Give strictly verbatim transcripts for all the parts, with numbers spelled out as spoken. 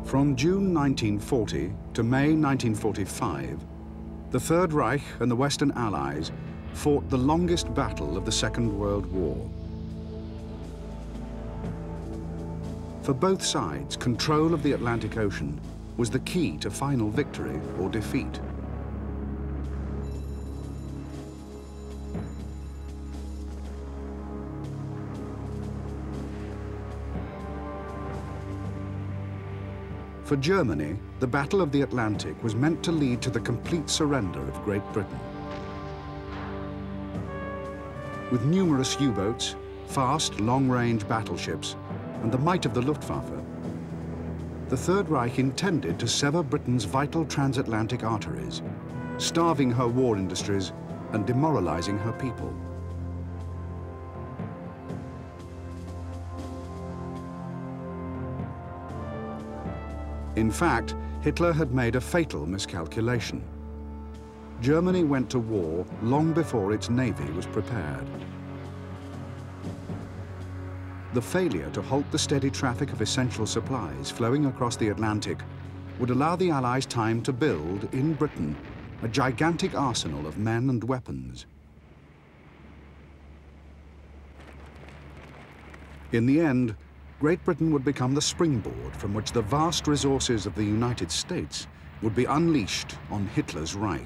From June nineteen forty to May nineteen forty-five, the Third Reich and the Western Allies fought the longest battle of the Second World War. For both sides, control of the Atlantic Ocean was the key to final victory or defeat. For Germany, the Battle of the Atlantic was meant to lead to the complete surrender of Great Britain. With numerous U-boats, fast, long-range battleships, and the might of the Luftwaffe, the Third Reich intended to sever Britain's vital transatlantic arteries, starving her war industries and demoralizing her people. In fact, Hitler had made a fatal miscalculation. Germany went to war long before its navy was prepared. The failure to halt the steady traffic of essential supplies flowing across the Atlantic would allow the Allies time to build, in Britain, a gigantic arsenal of men and weapons. In the end, Great Britain would become the springboard from which the vast resources of the United States would be unleashed on Hitler's Reich.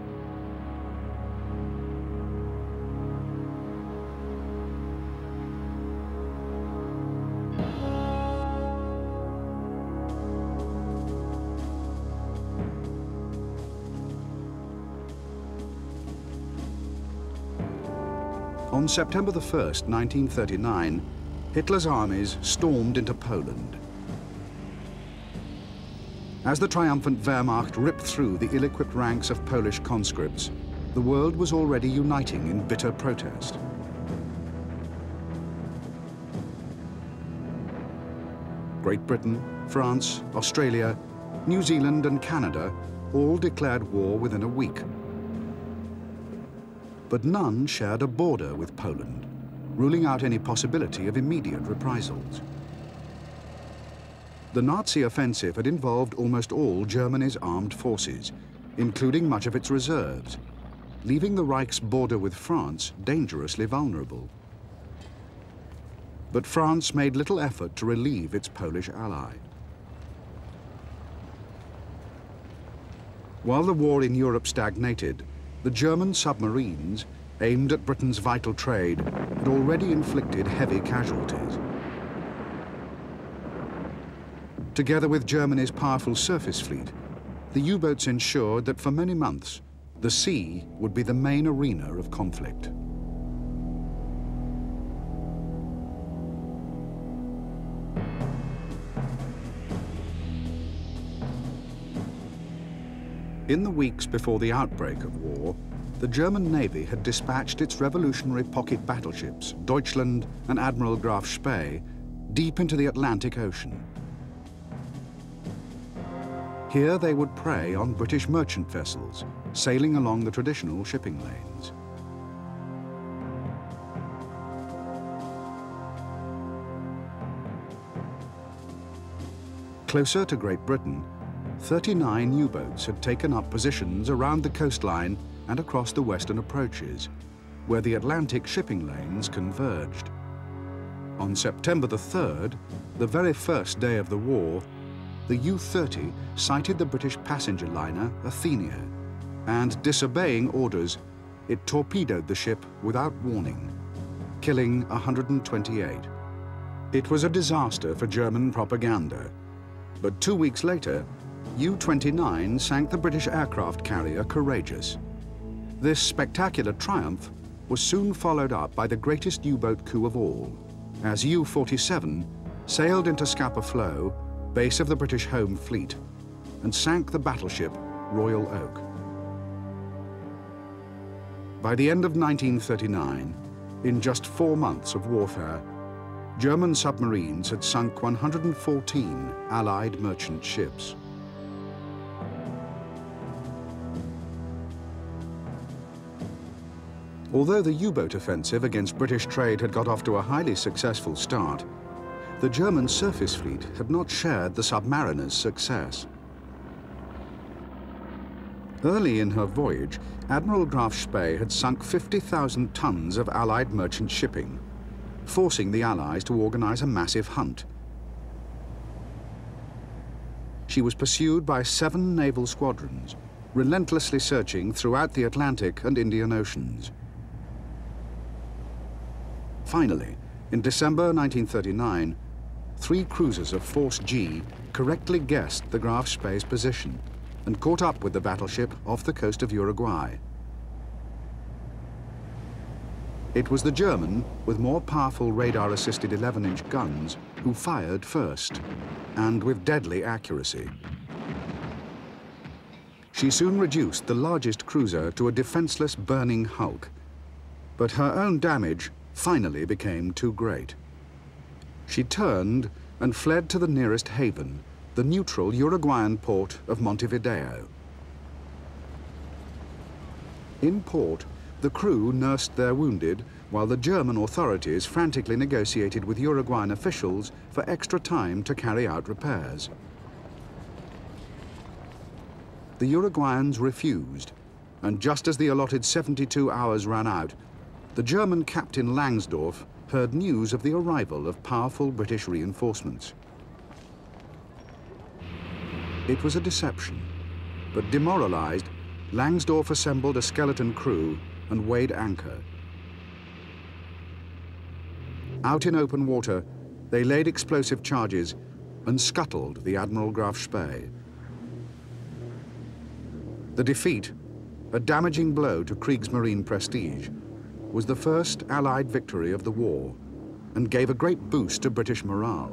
On September the first, nineteen thirty-nine, Hitler's armies stormed into Poland. As the triumphant Wehrmacht ripped through the ill-equipped ranks of Polish conscripts, the world was already uniting in bitter protest. Great Britain, France, Australia, New Zealand and Canada all declared war within a week. But none shared a border with Poland, ruling out any possibility of immediate reprisals. The Nazi offensive had involved almost all Germany's armed forces, including much of its reserves, leaving the Reich's border with France dangerously vulnerable. But France made little effort to relieve its Polish ally. While the war in Europe stagnated, the German submarines, aimed at Britain's vital trade, had already inflicted heavy casualties. Together with Germany's powerful surface fleet, the U-boats ensured that for many months, the sea would be the main arena of conflict. In the weeks before the outbreak of war, the German Navy had dispatched its revolutionary pocket battleships, Deutschland and Admiral Graf Spee, deep into the Atlantic Ocean. Here they would prey on British merchant vessels, sailing along the traditional shipping lanes. Closer to Great Britain, thirty-nine U-boats had taken up positions around the coastline and across the western approaches, where the Atlantic shipping lanes converged. On September the third, the very first day of the war, the U thirty sighted the British passenger liner Athenia, and disobeying orders, it torpedoed the ship without warning, killing one hundred twenty-eight. It was a disaster for German propaganda, but two weeks later, U twenty-nine sank the British aircraft carrier Courageous. This spectacular triumph was soon followed up by the greatest U-boat coup of all, as U forty-seven sailed into Scapa Flow, base of the British Home Fleet, and sank the battleship Royal Oak. By the end of nineteen thirty-nine, in just four months of warfare, German submarines had sunk one hundred fourteen Allied merchant ships. Although the U-boat offensive against British trade had got off to a highly successful start, the German surface fleet had not shared the submariner's success. Early in her voyage, Admiral Graf Spee had sunk fifty thousand tons of Allied merchant shipping, forcing the Allies to organize a massive hunt. She was pursued by seven naval squadrons, relentlessly searching throughout the Atlantic and Indian Oceans. Finally, in December nineteen thirty-nine, three cruisers of Force G correctly guessed the Graf Spee's position and caught up with the battleship off the coast of Uruguay. It was the German, with more powerful radar-assisted eleven inch guns, who fired first, and with deadly accuracy. She soon reduced the largest cruiser to a defenseless burning hulk, but her own damage finally became too great. She turned and fled to the nearest haven, the neutral Uruguayan port of Montevideo. In port, the crew nursed their wounded, while the German authorities frantically negotiated with Uruguayan officials for extra time to carry out repairs. The Uruguayans refused, and just as the allotted seventy-two hours ran out, the German Captain Langsdorff heard news of the arrival of powerful British reinforcements. It was a deception, but demoralized, Langsdorff assembled a skeleton crew and weighed anchor. Out in open water, they laid explosive charges and scuttled the Admiral Graf Spee. The defeat, a damaging blow to Kriegsmarine prestige, was the first Allied victory of the war and gave a great boost to British morale.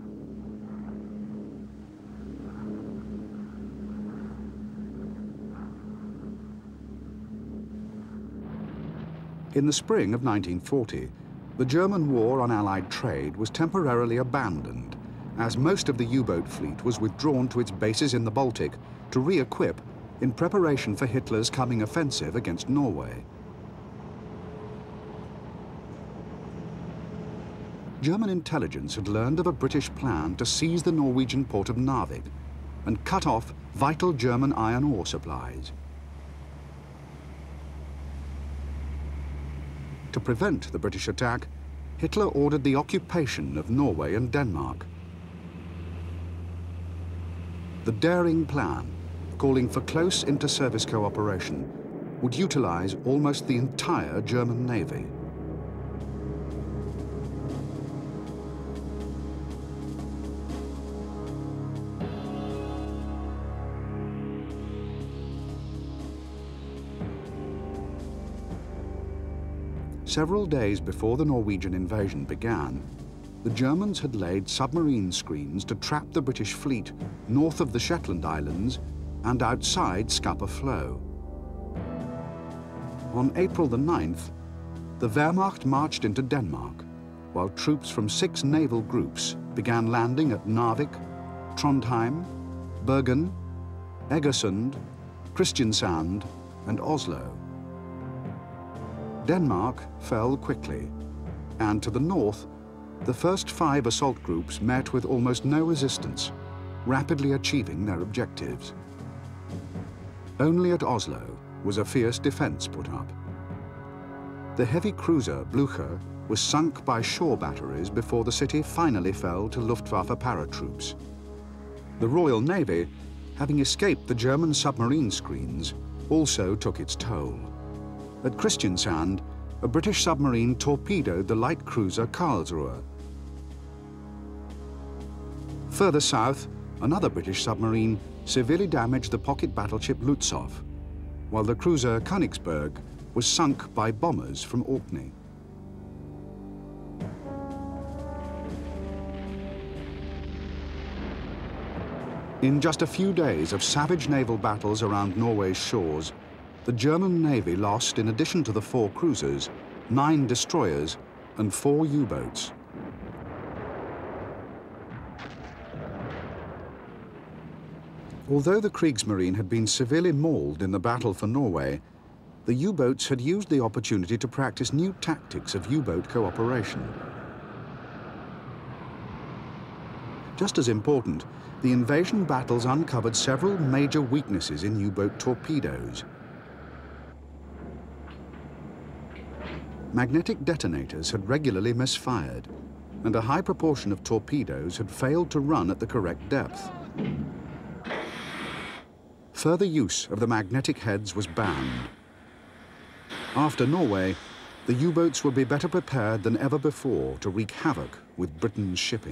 In the spring of nineteen forty, the German war on Allied trade was temporarily abandoned, as most of the U-boat fleet was withdrawn to its bases in the Baltic to re-equip in preparation for Hitler's coming offensive against Norway. German intelligence had learned of a British plan to seize the Norwegian port of Narvik and cut off vital German iron ore supplies. To prevent the British attack, Hitler ordered the occupation of Norway and Denmark. The daring plan, calling for close inter-service cooperation, would utilize almost the entire German Navy. Several days before the Norwegian invasion began, the Germans had laid submarine screens to trap the British fleet north of the Shetland Islands and outside Scapa Flow. On April the ninth, the Wehrmacht marched into Denmark, while troops from six naval groups began landing at Narvik, Trondheim, Bergen, Egersund, Kristiansand, and Oslo. Denmark fell quickly, and to the north, the first five assault groups met with almost no resistance, rapidly achieving their objectives. Only at Oslo was a fierce defense put up. The heavy cruiser Blücher was sunk by shore batteries before the city finally fell to Luftwaffe paratroops. The Royal Navy, having escaped the German submarine screens, also took its toll. At Kristiansand, a British submarine torpedoed the light cruiser Karlsruhe. Further south, another British submarine severely damaged the pocket battleship Lutzow, while the cruiser Königsberg was sunk by bombers from Orkney. In just a few days of savage naval battles around Norway's shores, the German Navy lost, in addition to the four cruisers, nine destroyers and four U-boats. Although the Kriegsmarine had been severely mauled in the battle for Norway, the U-boats had used the opportunity to practice new tactics of U-boat cooperation. Just as important, the invasion battles uncovered several major weaknesses in U-boat torpedoes. Magnetic detonators had regularly misfired, and a high proportion of torpedoes had failed to run at the correct depth. Further use of the magnetic heads was banned. After Norway, the U-boats would be better prepared than ever before to wreak havoc with Britain's shipping.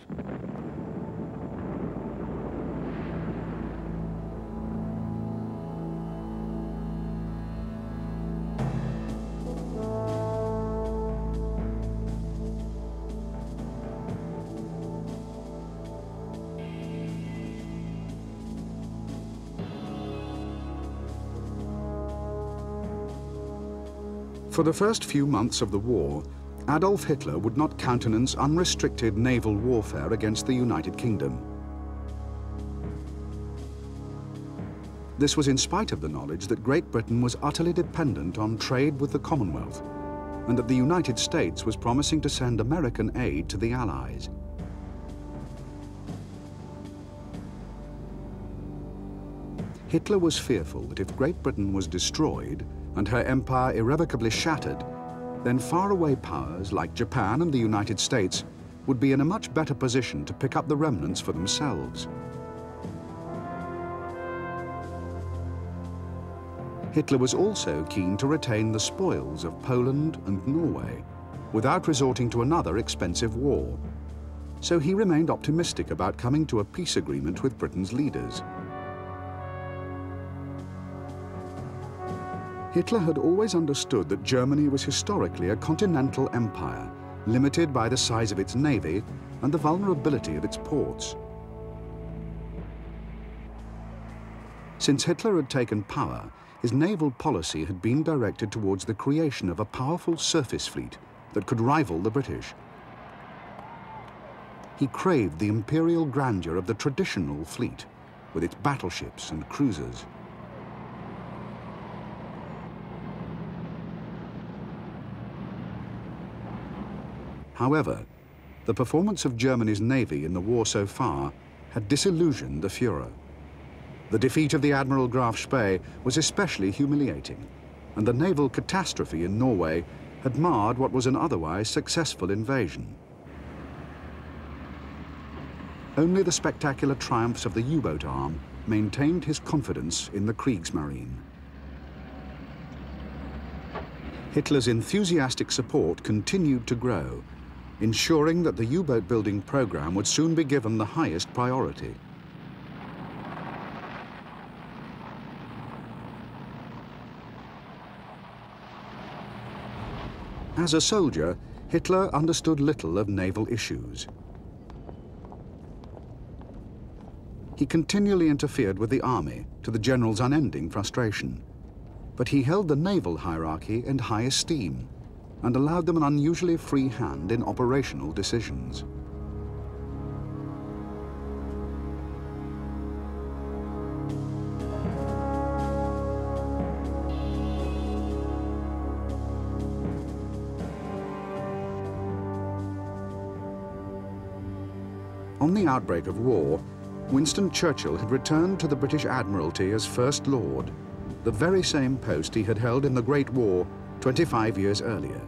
For the first few months of the war, Adolf Hitler would not countenance unrestricted naval warfare against the United Kingdom. This was in spite of the knowledge that Great Britain was utterly dependent on trade with the Commonwealth, and that the United States was promising to send American aid to the Allies. Hitler was fearful that if Great Britain was destroyed and her empire irrevocably shattered, then faraway powers like Japan and the United States would be in a much better position to pick up the remnants for themselves. Hitler was also keen to retain the spoils of Poland and Norway without resorting to another expensive war, so he remained optimistic about coming to a peace agreement with Britain's leaders. Hitler had always understood that Germany was historically a continental empire, limited by the size of its navy and the vulnerability of its ports. Since Hitler had taken power, his naval policy had been directed towards the creation of a powerful surface fleet that could rival the British. He craved the imperial grandeur of the traditional fleet, with its battleships and cruisers. However, the performance of Germany's navy in the war so far had disillusioned the Führer. The defeat of the Admiral Graf Spee was especially humiliating, and the naval catastrophe in Norway had marred what was an otherwise successful invasion. Only the spectacular triumphs of the U-boat arm maintained his confidence in the Kriegsmarine. Hitler's enthusiastic support continued to grow, ensuring that the U-boat building program would soon be given the highest priority. As a soldier, Hitler understood little of naval issues. He continually interfered with the army, to the general's unending frustration. But he held the naval hierarchy in high esteem and allowed them an unusually free hand in operational decisions. On the outbreak of war, Winston Churchill had returned to the British Admiralty as First Lord, the very same post he had held in the Great War twenty-five years earlier.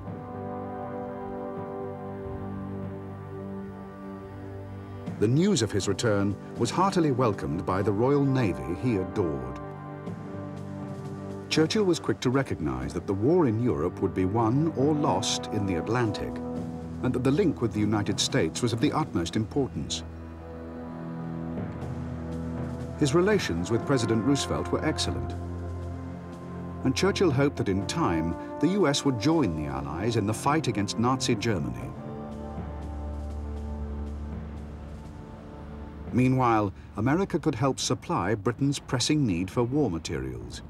The news of his return was heartily welcomed by the Royal Navy he adored. Churchill was quick to recognize that the war in Europe would be won or lost in the Atlantic, and that the link with the United States was of the utmost importance. His relations with President Roosevelt were excellent, and Churchill hoped that in time the U S would join the Allies in the fight against Nazi Germany. Meanwhile, America could help supply Britain's pressing need for war materials.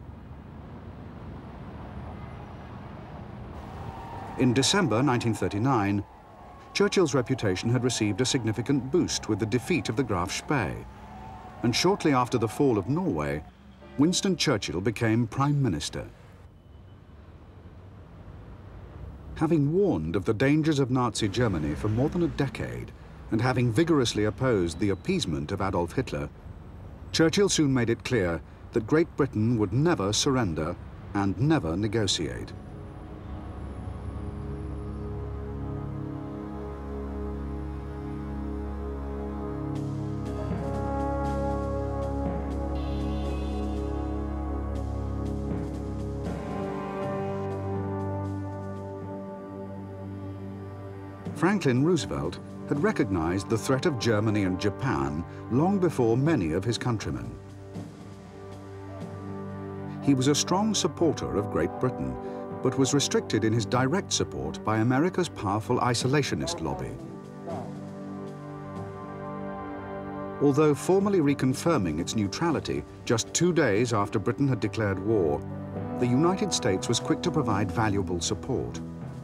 In December nineteen thirty-nine, Churchill's reputation had received a significant boost with the defeat of the Graf Spee, and shortly after the fall of Norway, Winston Churchill became Prime Minister. Having warned of the dangers of Nazi Germany for more than a decade, and having vigorously opposed the appeasement of Adolf Hitler, Churchill soon made it clear that Great Britain would never surrender and never negotiate. Franklin Roosevelt had recognized the threat of Germany and Japan long before many of his countrymen. He was a strong supporter of Great Britain, but was restricted in his direct support by America's powerful isolationist lobby. Although formally reconfirming its neutrality just two days after Britain had declared war, the United States was quick to provide valuable support.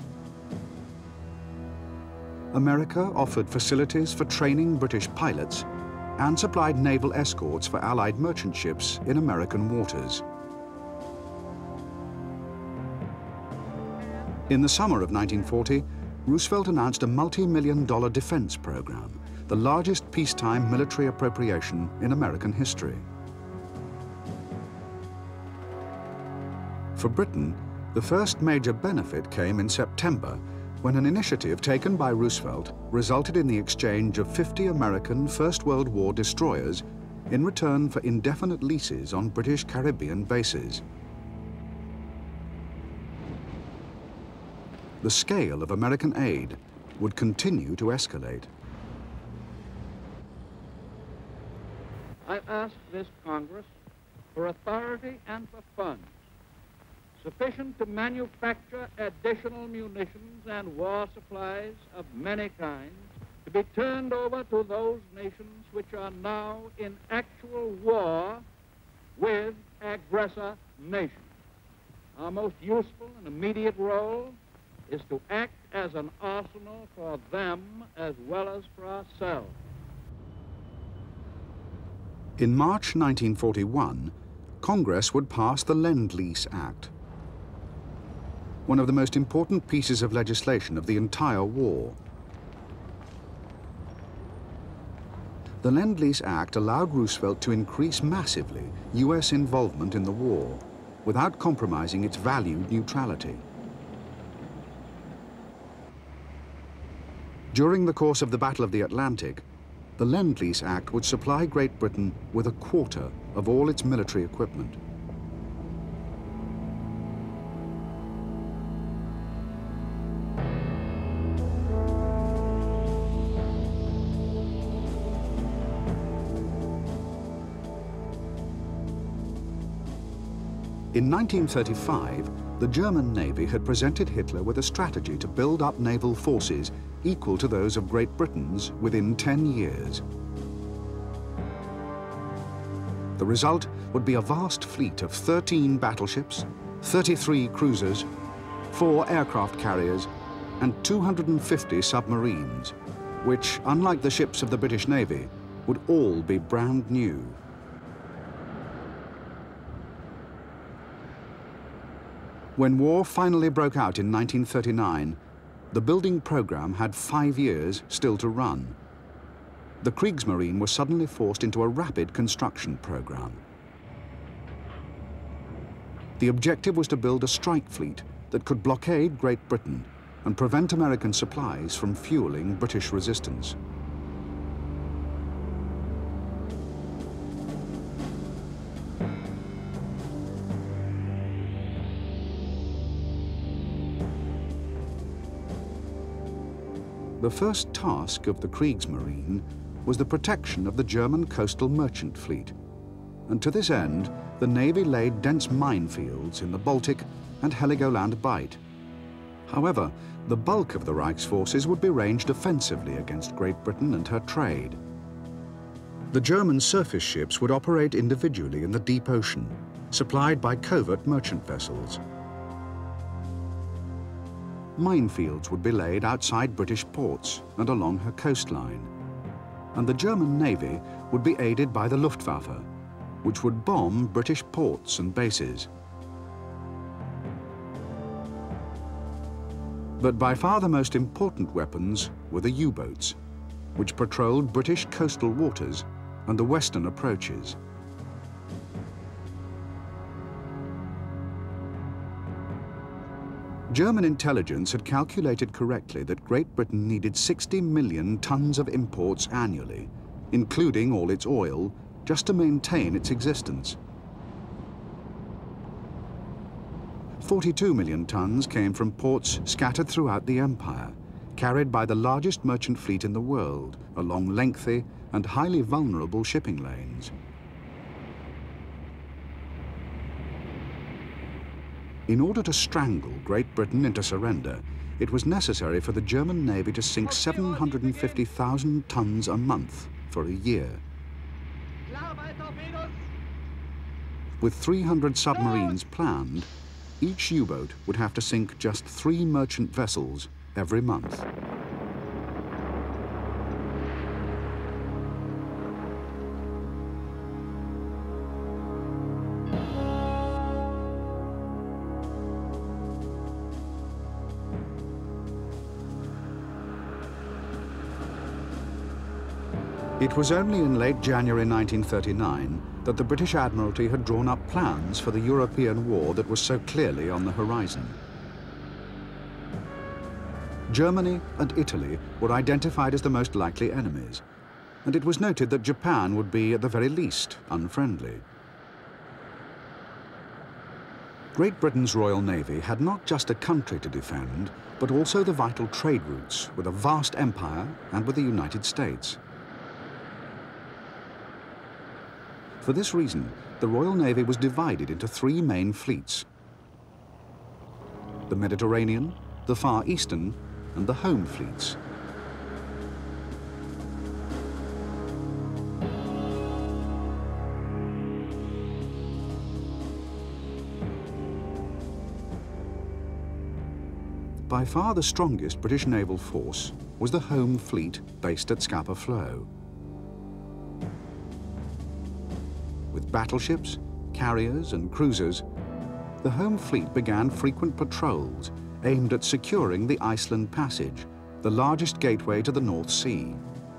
America offered facilities for training British pilots and supplied naval escorts for Allied merchant ships in American waters. In the summer of nineteen forty, Roosevelt announced a multi-million dollar defense program, the largest peacetime military appropriation in American history. For Britain, the first major benefit came in September, when an initiative taken by Roosevelt resulted in the exchange of fifty American First World War destroyers in return for indefinite leases on British Caribbean bases. The scale of American aid would continue to escalate. I ask this Congress for authority and for funds sufficient to manufacture additional munitions and war supplies of many kinds to be turned over to those nations which are now in actual war with aggressor nations. Our most useful and immediate role is to act as an arsenal for them as well as for ourselves. In March nineteen forty-one, Congress would pass the Lend-Lease Act, one of the most important pieces of legislation of the entire war. The Lend-Lease Act allowed Roosevelt to increase massively U S involvement in the war without compromising its valued neutrality. During the course of the Battle of the Atlantic, the Lend-Lease Act would supply Great Britain with a quarter of all its military equipment. In nineteen thirty-five, the German Navy had presented Hitler with a strategy to build up naval forces equal to those of Great Britain's within ten years. The result would be a vast fleet of thirteen battleships, thirty-three cruisers, four aircraft carriers, and two hundred fifty submarines, which, unlike the ships of the British Navy, would all be brand new. When war finally broke out in nineteen thirty-nine, the building program had five years still to run. The Kriegsmarine was suddenly forced into a rapid construction program. The objective was to build a strike fleet that could blockade Great Britain and prevent American supplies from fueling British resistance. The first task of the Kriegsmarine was the protection of the German coastal merchant fleet, and to this end, the Navy laid dense minefields in the Baltic and Heligoland Bight. However, the bulk of the Reich's forces would be ranged offensively against Great Britain and her trade. The German surface ships would operate individually in the deep ocean, supplied by covert merchant vessels. Minefields would be laid outside British ports and along her coastline, and the German Navy would be aided by the Luftwaffe, which would bomb British ports and bases. But by far the most important weapons were the U-boats. which patrolled British coastal waters and the western approaches. German intelligence had calculated correctly that Great Britain needed sixty million tons of imports annually, including all its oil, just to maintain its existence. forty-two million tons came from ports scattered throughout the empire, carried by the largest merchant fleet in the world along lengthy and highly vulnerable shipping lanes. In order to strangle Great Britain into surrender, it was necessary for the German Navy to sink seven hundred fifty thousand tons a month for a year. With three hundred submarines planned, each U-boat would have to sink just three merchant vessels every month. It was only in late January nineteen thirty-nine that the British Admiralty had drawn up plans for the European war that was so clearly on the horizon. Germany and Italy were identified as the most likely enemies, and it was noted that Japan would be, at the very least, unfriendly. Great Britain's Royal Navy had not just a country to defend, but also the vital trade routes with a vast empire and with the United States. For this reason, the Royal Navy was divided into three main fleets: the Mediterranean, the Far Eastern, and the Home fleets. By far the strongest British naval force was the Home Fleet based at Scapa Flow. With battleships, carriers and cruisers, the Home Fleet began frequent patrols aimed at securing the Iceland Passage, the largest gateway to the North Sea.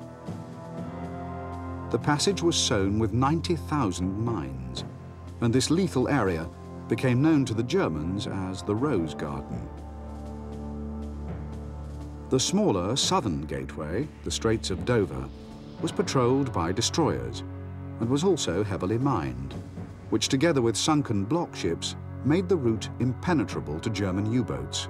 The passage was sown with ninety thousand mines, and this lethal area became known to the Germans as the Rose Garden. The smaller southern gateway, the Straits of Dover, was patrolled by destroyers and was also heavily mined, which together with sunken block ships made the route impenetrable to German U-boats.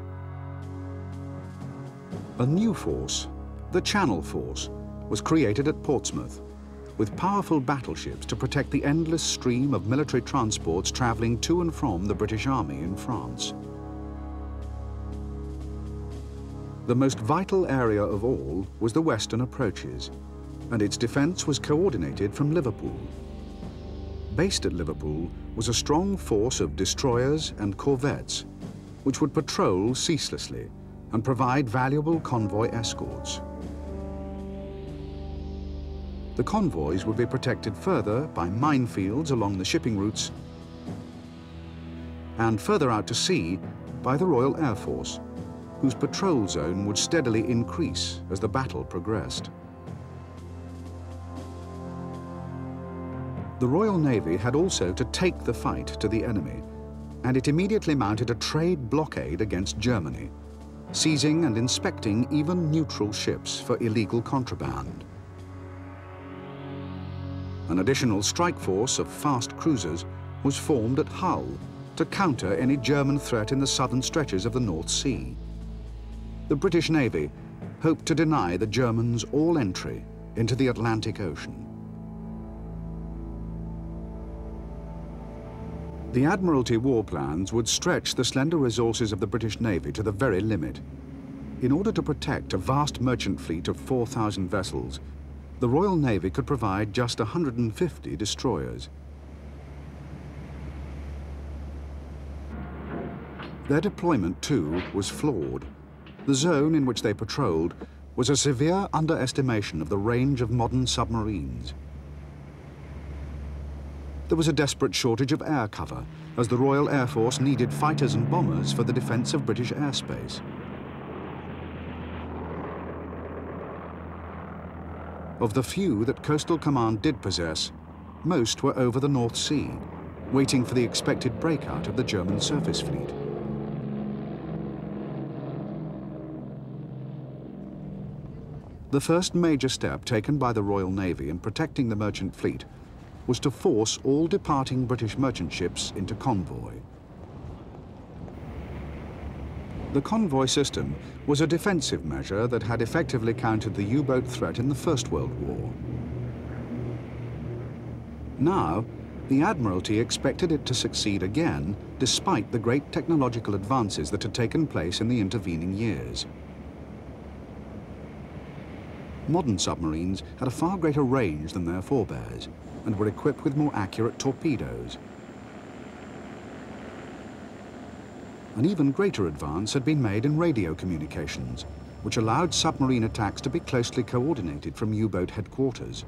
A new force, the Channel Force, was created at Portsmouth, with powerful battleships to protect the endless stream of military transports travelling to and from the British Army in France. The most vital area of all was the western approaches, and its defence was coordinated from Liverpool. Based at Liverpool was a strong force of destroyers and corvettes, which would patrol ceaselessly and provide valuable convoy escorts. The convoys would be protected further by minefields along the shipping routes and further out to sea by the Royal Air Force, whose patrol zone would steadily increase as the battle progressed. The Royal Navy had also to take the fight to the enemy, and it immediately mounted a trade blockade against Germany, seizing and inspecting even neutral ships for illegal contraband. An additional strike force of fast cruisers was formed at Hull to counter any German threat in the southern stretches of the North Sea. The British Navy hoped to deny the Germans all entry into the Atlantic Ocean. The Admiralty war plans would stretch the slender resources of the British Navy to the very limit. In order to protect a vast merchant fleet of four thousand vessels, the Royal Navy could provide just one hundred fifty destroyers. Their deployment, too, was flawed. The zone in which they patrolled was a severe underestimation of the range of modern submarines. There was a desperate shortage of air cover, as the Royal Air Force needed fighters and bombers for the defence of British airspace. Of the few that Coastal Command did possess, most were over the North Sea, waiting for the expected breakout of the German surface fleet. The first major step taken by the Royal Navy in protecting the merchant fleet was to force all departing British merchant ships into convoy. The convoy system was a defensive measure that had effectively countered the U-boat threat in the First World War. Now, the Admiralty expected it to succeed again, despite the great technological advances that had taken place in the intervening years. Modern submarines had a far greater range than their forebears and were equipped with more accurate torpedoes. An even greater advance had been made in radio communications, which allowed submarine attacks to be closely coordinated from U-boat headquarters.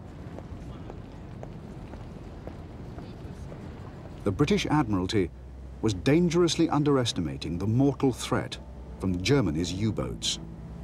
The British Admiralty was dangerously underestimating the mortal threat from Germany's U-boats.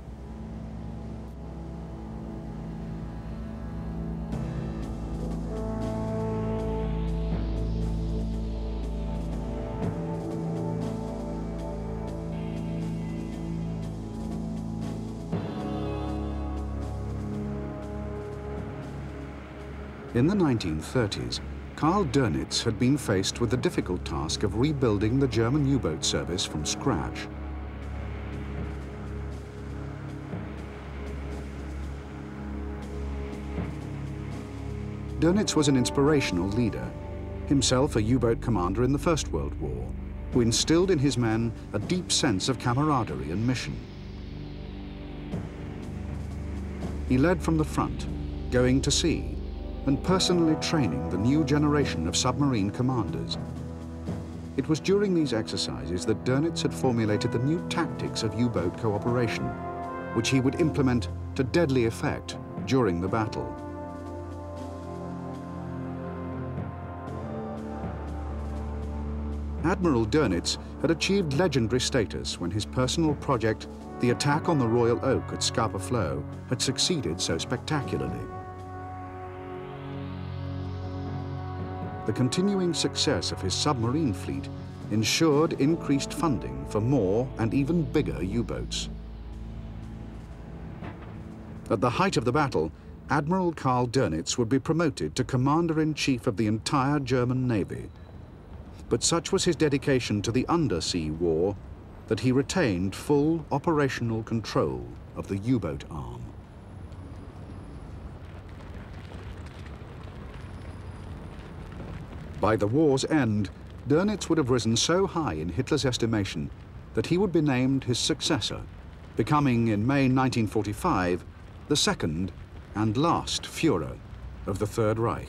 In the nineteen thirties, Karl Dönitz had been faced with the difficult task of rebuilding the German U-boat service from scratch. Dönitz was an inspirational leader, himself a U-boat commander in the First World War, who instilled in his men a deep sense of camaraderie and mission. He led from the front, going to sea, and personally training the new generation of submarine commanders. It was during these exercises that Dönitz had formulated the new tactics of U-boat cooperation, which he would implement to deadly effect during the battle. Admiral Dönitz had achieved legendary status when his personal project, the attack on the Royal Oak at Scapa Flow, had succeeded so spectacularly. The continuing success of his submarine fleet ensured increased funding for more and even bigger U-boats. At the height of the battle, Admiral Karl Dönitz would be promoted to Commander-in-Chief of the entire German Navy. But such was his dedication to the undersea war that he retained full operational control of the U-boat arm. By the war's end, Dönitz would have risen so high in Hitler's estimation that he would be named his successor, becoming in May nineteen forty-five the second and last Führer of the Third Reich.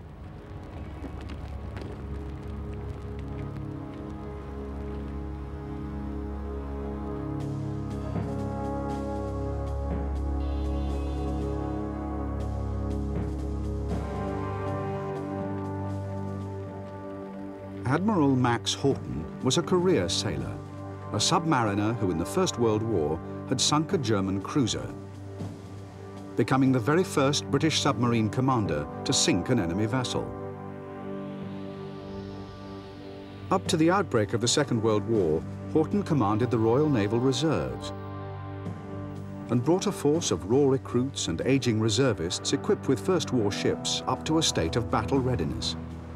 Admiral Max Horten was a career sailor, a submariner who in the First World War had sunk a German cruiser, becoming the very first British submarine commander to sink an enemy vessel. Up to the outbreak of the Second World War, Horten commanded the Royal Naval Reserves and brought a force of raw recruits and aging reservists equipped with First War ships up to a state of battle readiness.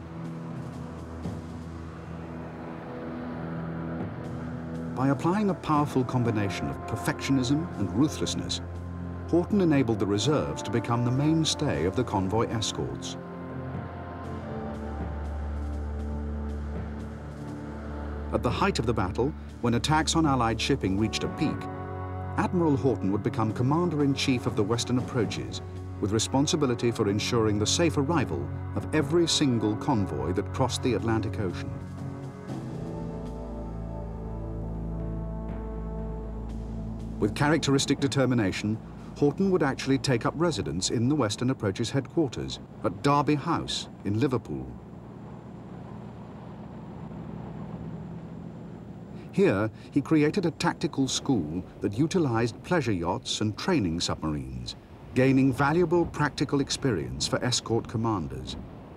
By applying a powerful combination of perfectionism and ruthlessness, Horten enabled the reserves to become the mainstay of the convoy escorts. At the height of the battle, when attacks on Allied shipping reached a peak, Admiral Horten would become Commander-in-Chief of the Western Approaches, with responsibility for ensuring the safe arrival of every single convoy that crossed the Atlantic Ocean. With characteristic determination, Horten would actually take up residence in the Western Approaches headquarters at Derby House in Liverpool. Here, he created a tactical school that utilized pleasure yachts and training submarines, gaining valuable practical experience for escort commanders.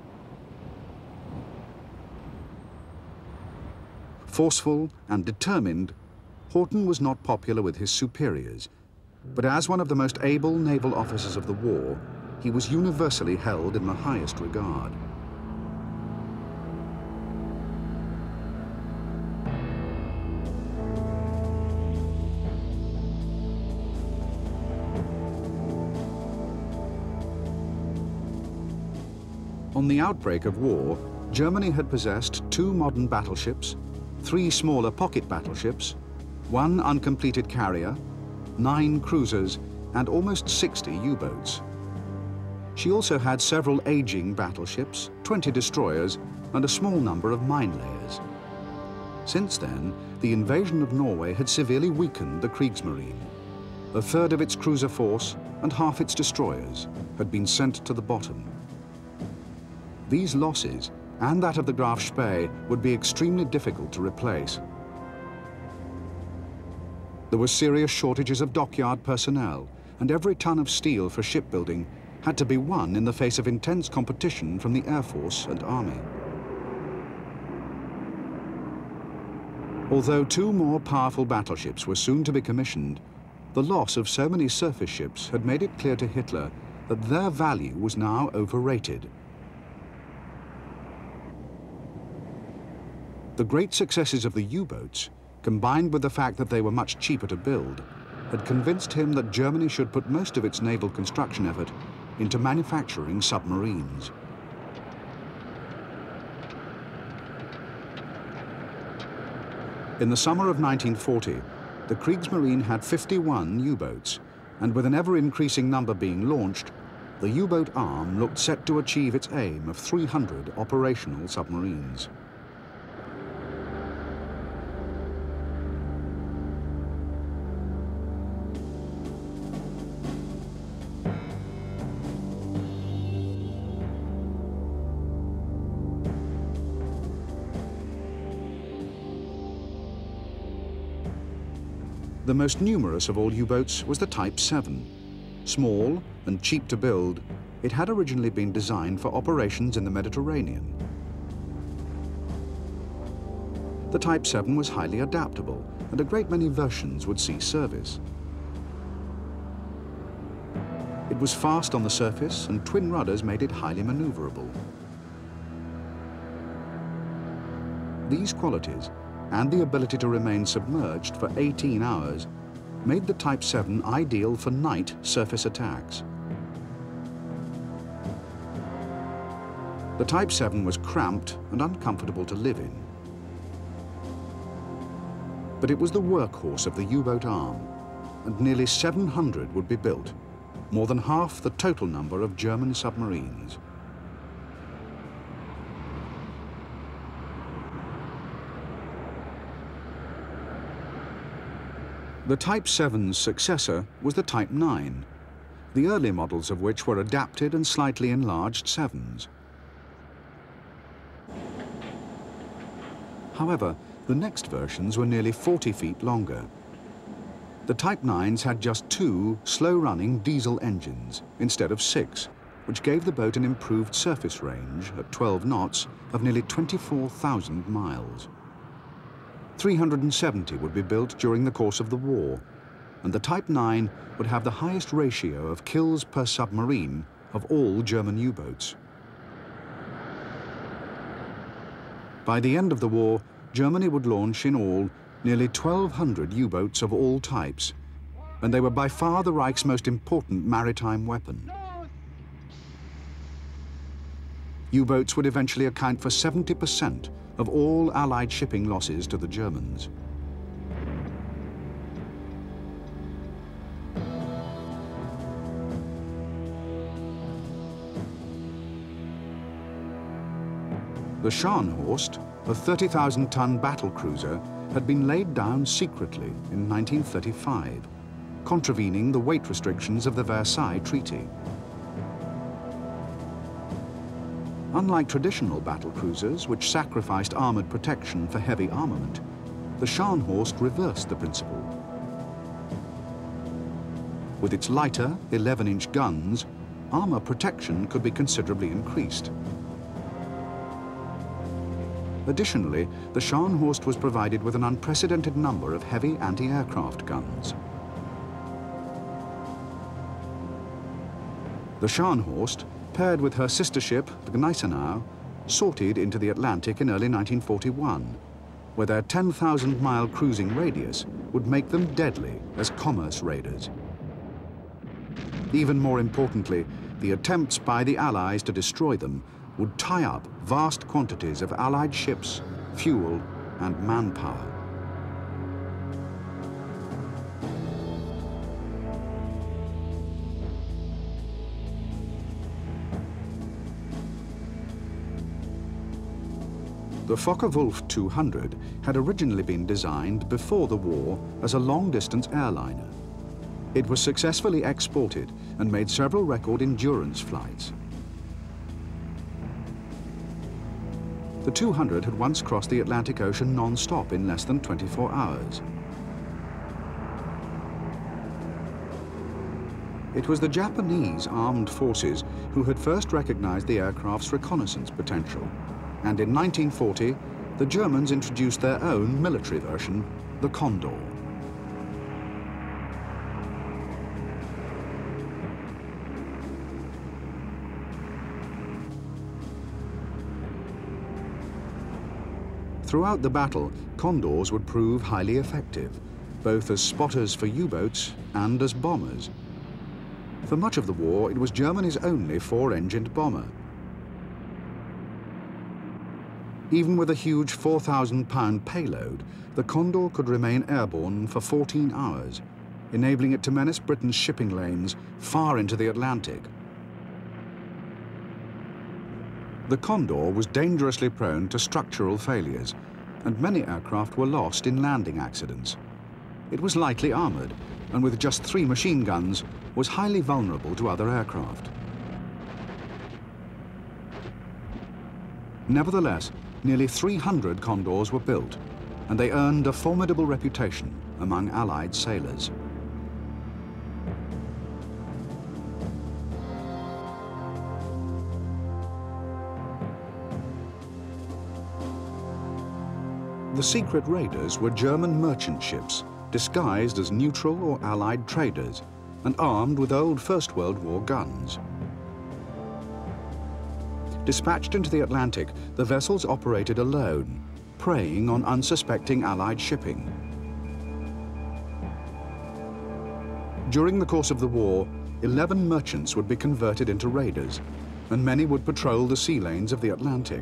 Forceful and determined, Houghton was not popular with his superiors, but as one of the most able naval officers of the war, he was universally held in the highest regard. On the outbreak of war, Germany had possessed two modern battleships, three smaller pocket battleships, one uncompleted carrier, nine cruisers, and almost sixty U-boats. She also had several aging battleships, twenty destroyers, and a small number of mine layers. Since then, the invasion of Norway had severely weakened the Kriegsmarine. A third of its cruiser force and half its destroyers had been sent to the bottom. These losses, and that of the Graf Spee, would be extremely difficult to replace. There were serious shortages of dockyard personnel, and every ton of steel for shipbuilding had to be won in the face of intense competition from the Air Force and Army. Although two more powerful battleships were soon to be commissioned, the loss of so many surface ships had made it clear to Hitler that their value was now overrated. The great successes of the U-boats, combined with the fact that they were much cheaper to build, had convinced him that Germany should put most of its naval construction effort into manufacturing submarines. In the summer of nineteen forty, the Kriegsmarine had fifty-one U-boats, and with an ever-increasing number being launched, the U-boat arm looked set to achieve its aim of three hundred operational submarines. The most numerous of all U-boats was the Type seven. Small and cheap to build, it had originally been designed for operations in the Mediterranean. The Type seven was highly adaptable, and a great many versions would see service. It was fast on the surface, and twin rudders made it highly maneuverable. These qualities, and the ability to remain submerged for eighteen hours, made the Type seven ideal for night surface attacks. The Type seven was cramped and uncomfortable to live in. But it was the workhorse of the U-boat arm, and nearly seven hundred would be built, more than half the total number of German submarines. The Type seven's successor was the Type nine, the early models of which were adapted and slightly enlarged sevens. However, the next versions were nearly forty feet longer. The Type nines had just two slow-running diesel engines instead of six, which gave the boat an improved surface range at twelve knots of nearly twenty-four thousand miles. three hundred seventy would be built during the course of the war, and the Type nine would have the highest ratio of kills per submarine of all German U-boats. By the end of the war, Germany would launch in all nearly twelve hundred U-boats of all types, and they were by far the Reich's most important maritime weapon. U-boats would eventually account for seventy percent of all Allied shipping losses to the Germans. The Scharnhorst, a thirty thousand ton battle cruiser, had been laid down secretly in nineteen thirty-five, contravening the weight restrictions of the Versailles Treaty. Unlike traditional battle cruisers, which sacrificed armored protection for heavy armament, the Scharnhorst reversed the principle. With its lighter eleven inch guns, armor protection could be considerably increased. Additionally, the Scharnhorst was provided with an unprecedented number of heavy anti-aircraft guns. The Scharnhorst, paired with her sister ship, the Gneisenau, sorted into the Atlantic in early nineteen forty-one, where their ten thousand mile cruising radius would make them deadly as commerce raiders. Even more importantly, the attempts by the Allies to destroy them would tie up vast quantities of Allied ships, fuel, and manpower. The Focke-Wulf two hundred had originally been designed before the war as a long-distance airliner. It was successfully exported and made several record endurance flights. The two hundred had once crossed the Atlantic Ocean non-stop in less than twenty-four hours. It was the Japanese armed forces who had first recognized the aircraft's reconnaissance potential, and in nineteen forty, the Germans introduced their own military version, the Condor. Throughout the battle, Condors would prove highly effective, both as spotters for U-boats and as bombers. For much of the war, it was Germany's only four-engined bomber. Even with a huge four thousand pound payload, the Condor could remain airborne for fourteen hours, enabling it to menace Britain's shipping lanes far into the Atlantic. The Condor was dangerously prone to structural failures, and many aircraft were lost in landing accidents. It was lightly armored, and with just three machine guns, was highly vulnerable to other aircraft. Nevertheless, nearly three hundred Condors were built, and they earned a formidable reputation among Allied sailors. The secret raiders were German merchant ships, disguised as neutral or Allied traders, and armed with old First World War guns. Dispatched into the Atlantic, the vessels operated alone, preying on unsuspecting Allied shipping. During the course of the war, eleven merchants would be converted into raiders, and many would patrol the sea lanes of the Atlantic.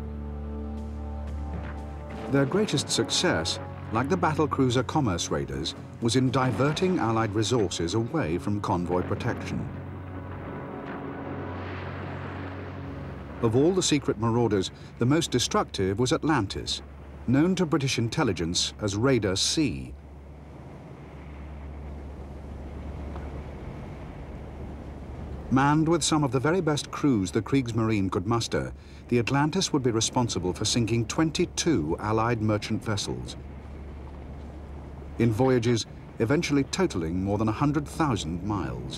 Their greatest success, like the battlecruiser commerce raiders, was in diverting Allied resources away from convoy protection. Of all the secret marauders, the most destructive was Atlantis, known to British intelligence as Raider C. Manned with some of the very best crews the Kriegsmarine could muster, the Atlantis would be responsible for sinking twenty-two Allied merchant vessels, in voyages eventually totaling more than one hundred thousand miles.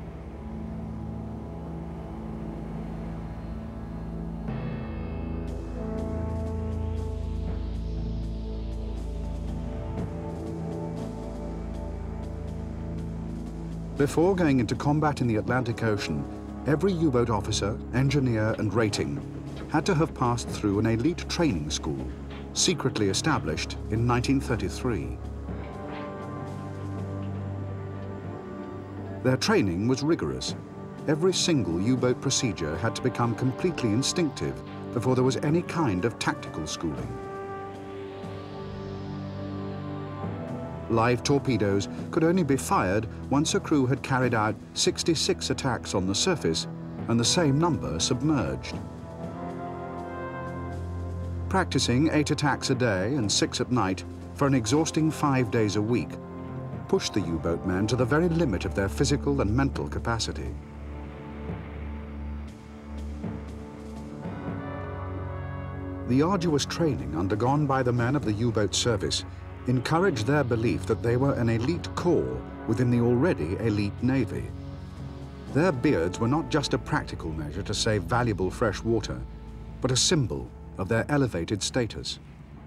Before going into combat in the Atlantic Ocean, every U-boat officer, engineer, and rating had to have passed through an elite training school, secretly established in nineteen thirty-three. Their training was rigorous. Every single U-boat procedure had to become completely instinctive before there was any kind of tactical schooling. Live torpedoes could only be fired once a crew had carried out sixty-six attacks on the surface and the same number submerged. Practicing eight attacks a day and six at night for an exhausting five days a week pushed the U-boat men to the very limit of their physical and mental capacity. The arduous training undergone by the men of the U-boat service encouraged their belief that they were an elite corps within the already elite Navy. Their beards were not just a practical measure to save valuable fresh water, but a symbol of their elevated status.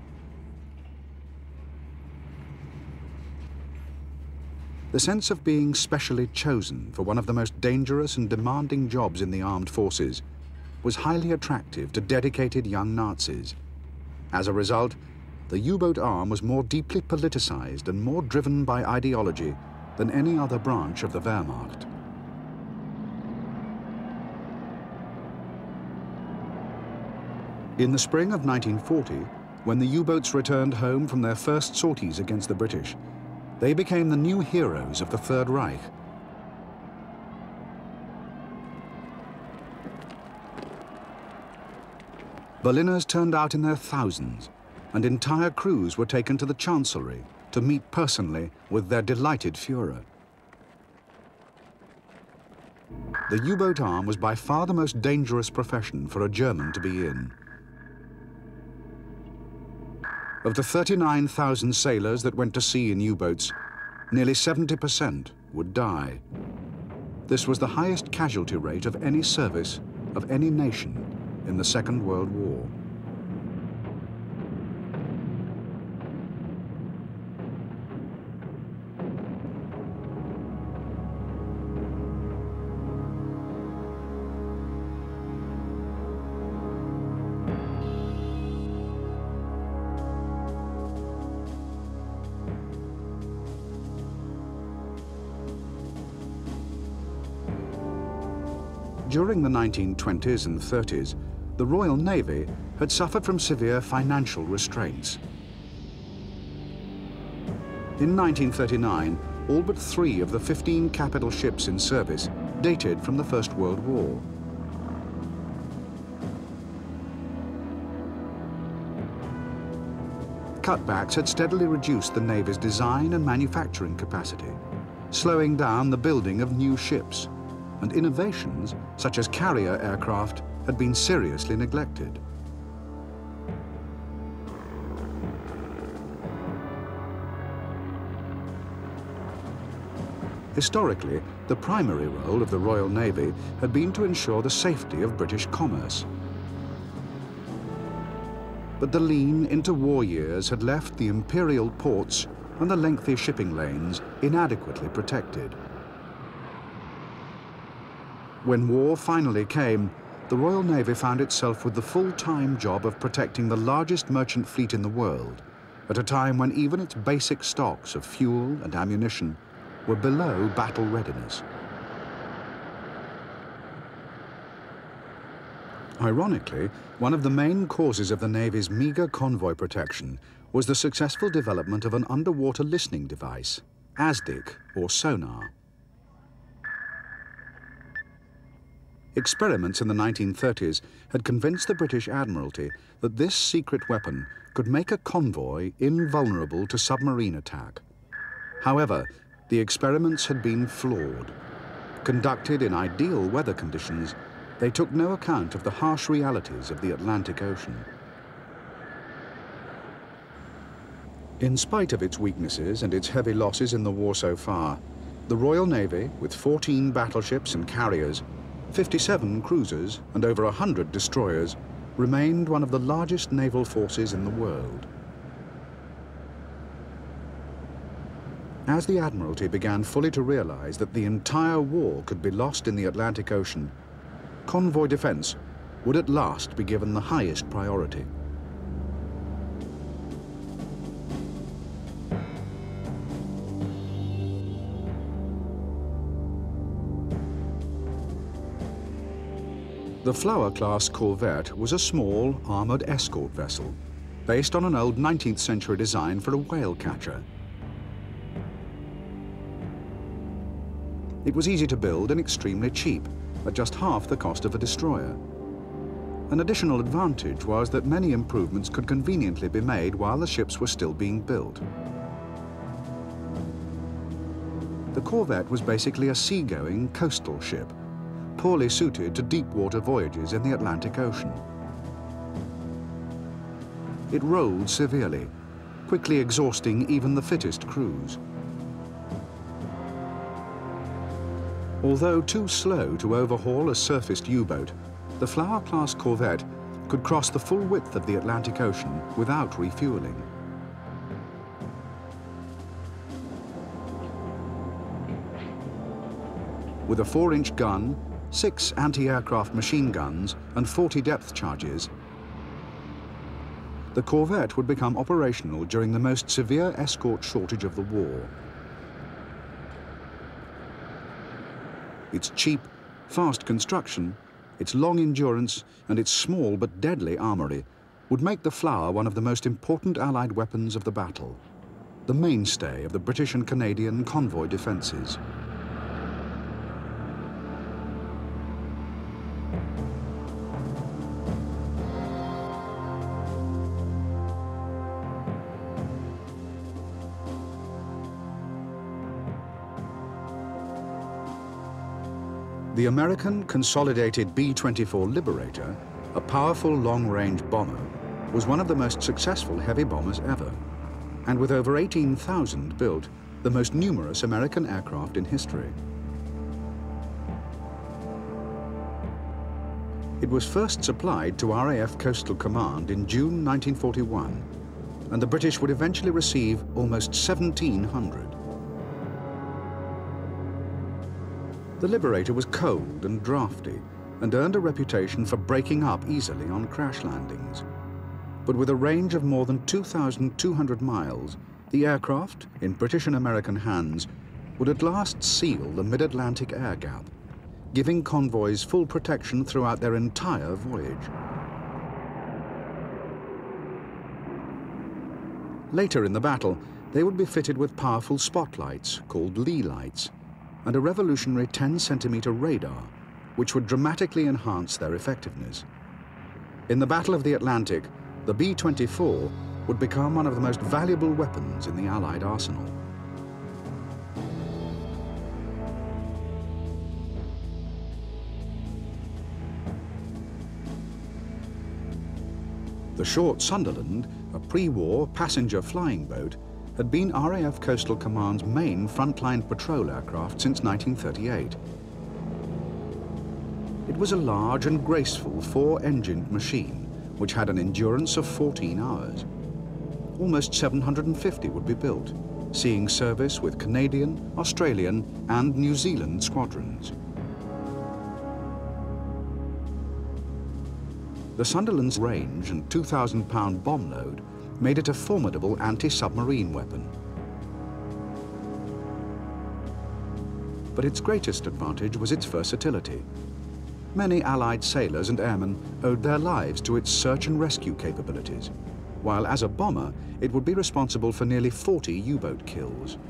The sense of being specially chosen for one of the most dangerous and demanding jobs in the armed forces was highly attractive to dedicated young Nazis. As a result, the U-boat arm was more deeply politicized and more driven by ideology than any other branch of the Wehrmacht. In the spring of nineteen forty, when the U-boats returned home from their first sorties against the British, they became the new heroes of the Third Reich. Berliners turned out in their thousands, and entire crews were taken to the Chancellery to meet personally with their delighted Führer. The U-boat arm was by far the most dangerous profession for a German to be in. Of the thirty-nine thousand sailors that went to sea in U-boats, nearly seventy percent would die. This was the highest casualty rate of any service of any nation in the Second World War. During the nineteen twenties and thirties, the Royal Navy had suffered from severe financial restraints. In nineteen thirty-nine, all but three of the fifteen capital ships in service dated from the First World War. Cutbacks had steadily reduced the Navy's design and manufacturing capacity, slowing down the building of new ships, and innovations such as carrier aircraft had been seriously neglected. Historically, the primary role of the Royal Navy had been to ensure the safety of British commerce. But the lean interwar years had left the imperial ports and the lengthy shipping lanes inadequately protected. When war finally came, the Royal Navy found itself with the full-time job of protecting the largest merchant fleet in the world, at a time when even its basic stocks of fuel and ammunition were below battle readiness. Ironically, one of the main causes of the Navy's meager convoy protection was the successful development of an underwater listening device, A S D I C, or sonar. Experiments in the nineteen thirties had convinced the British Admiralty that this secret weapon could make a convoy invulnerable to submarine attack. However, the experiments had been flawed. Conducted in ideal weather conditions, they took no account of the harsh realities of the Atlantic Ocean. In spite of its weaknesses and its heavy losses in the war so far, the Royal Navy, with fourteen battleships and carriers, fifty-seven cruisers and over one hundred destroyers, remained one of the largest naval forces in the world. As the Admiralty began fully to realize that the entire war could be lost in the Atlantic Ocean, convoy defense would at last be given the highest priority. The Flower-class corvette was a small, armored escort vessel, based on an old nineteenth century design for a whale catcher. It was easy to build and extremely cheap, at just half the cost of a destroyer. An additional advantage was that many improvements could conveniently be made while the ships were still being built. The corvette was basically a seagoing coastal ship, poorly suited to deep-water voyages in the Atlantic Ocean. It rolled severely, quickly exhausting even the fittest crews. Although too slow to overhaul a surfaced U-boat, the Flower-class corvette could cross the full width of the Atlantic Ocean without refueling. With a four-inch gun, six anti-aircraft machine guns, and forty depth charges, the corvette would become operational during the most severe escort shortage of the war. Its cheap, fast construction, its long endurance, and its small but deadly armory would make the Flower one of the most important Allied weapons of the battle, the mainstay of the British and Canadian convoy defences. The American consolidated B twenty-four Liberator, a powerful long-range bomber, was one of the most successful heavy bombers ever, and with over eighteen thousand built, the most numerous American aircraft in history. It was first supplied to R A F Coastal Command in June nineteen forty-one, and the British would eventually receive almost seventeen hundred. The Liberator was cold and drafty and earned a reputation for breaking up easily on crash landings. But with a range of more than two thousand two hundred miles, the aircraft, in British and American hands, would at last seal the mid-Atlantic air gap, giving convoys full protection throughout their entire voyage. Later in the battle, they would be fitted with powerful spotlights called lee lights, and a revolutionary ten centimeter radar, which would dramatically enhance their effectiveness. In the Battle of the Atlantic, the B twenty-four would become one of the most valuable weapons in the Allied arsenal. The short Sunderland, a pre-war passenger flying boat, had been R A F Coastal Command's main frontline patrol aircraft since nineteen thirty-eight. It was a large and graceful four-engined machine, which had an endurance of fourteen hours. Almost seven hundred fifty would be built, seeing service with Canadian, Australian, and New Zealand squadrons. The Sunderland's range and two thousand pound bomb load made it a formidable anti-submarine weapon. But its greatest advantage was its versatility. Many Allied sailors and airmen owed their lives to its search and rescue capabilities, while as a bomber, it would be responsible for nearly forty U-boat kills.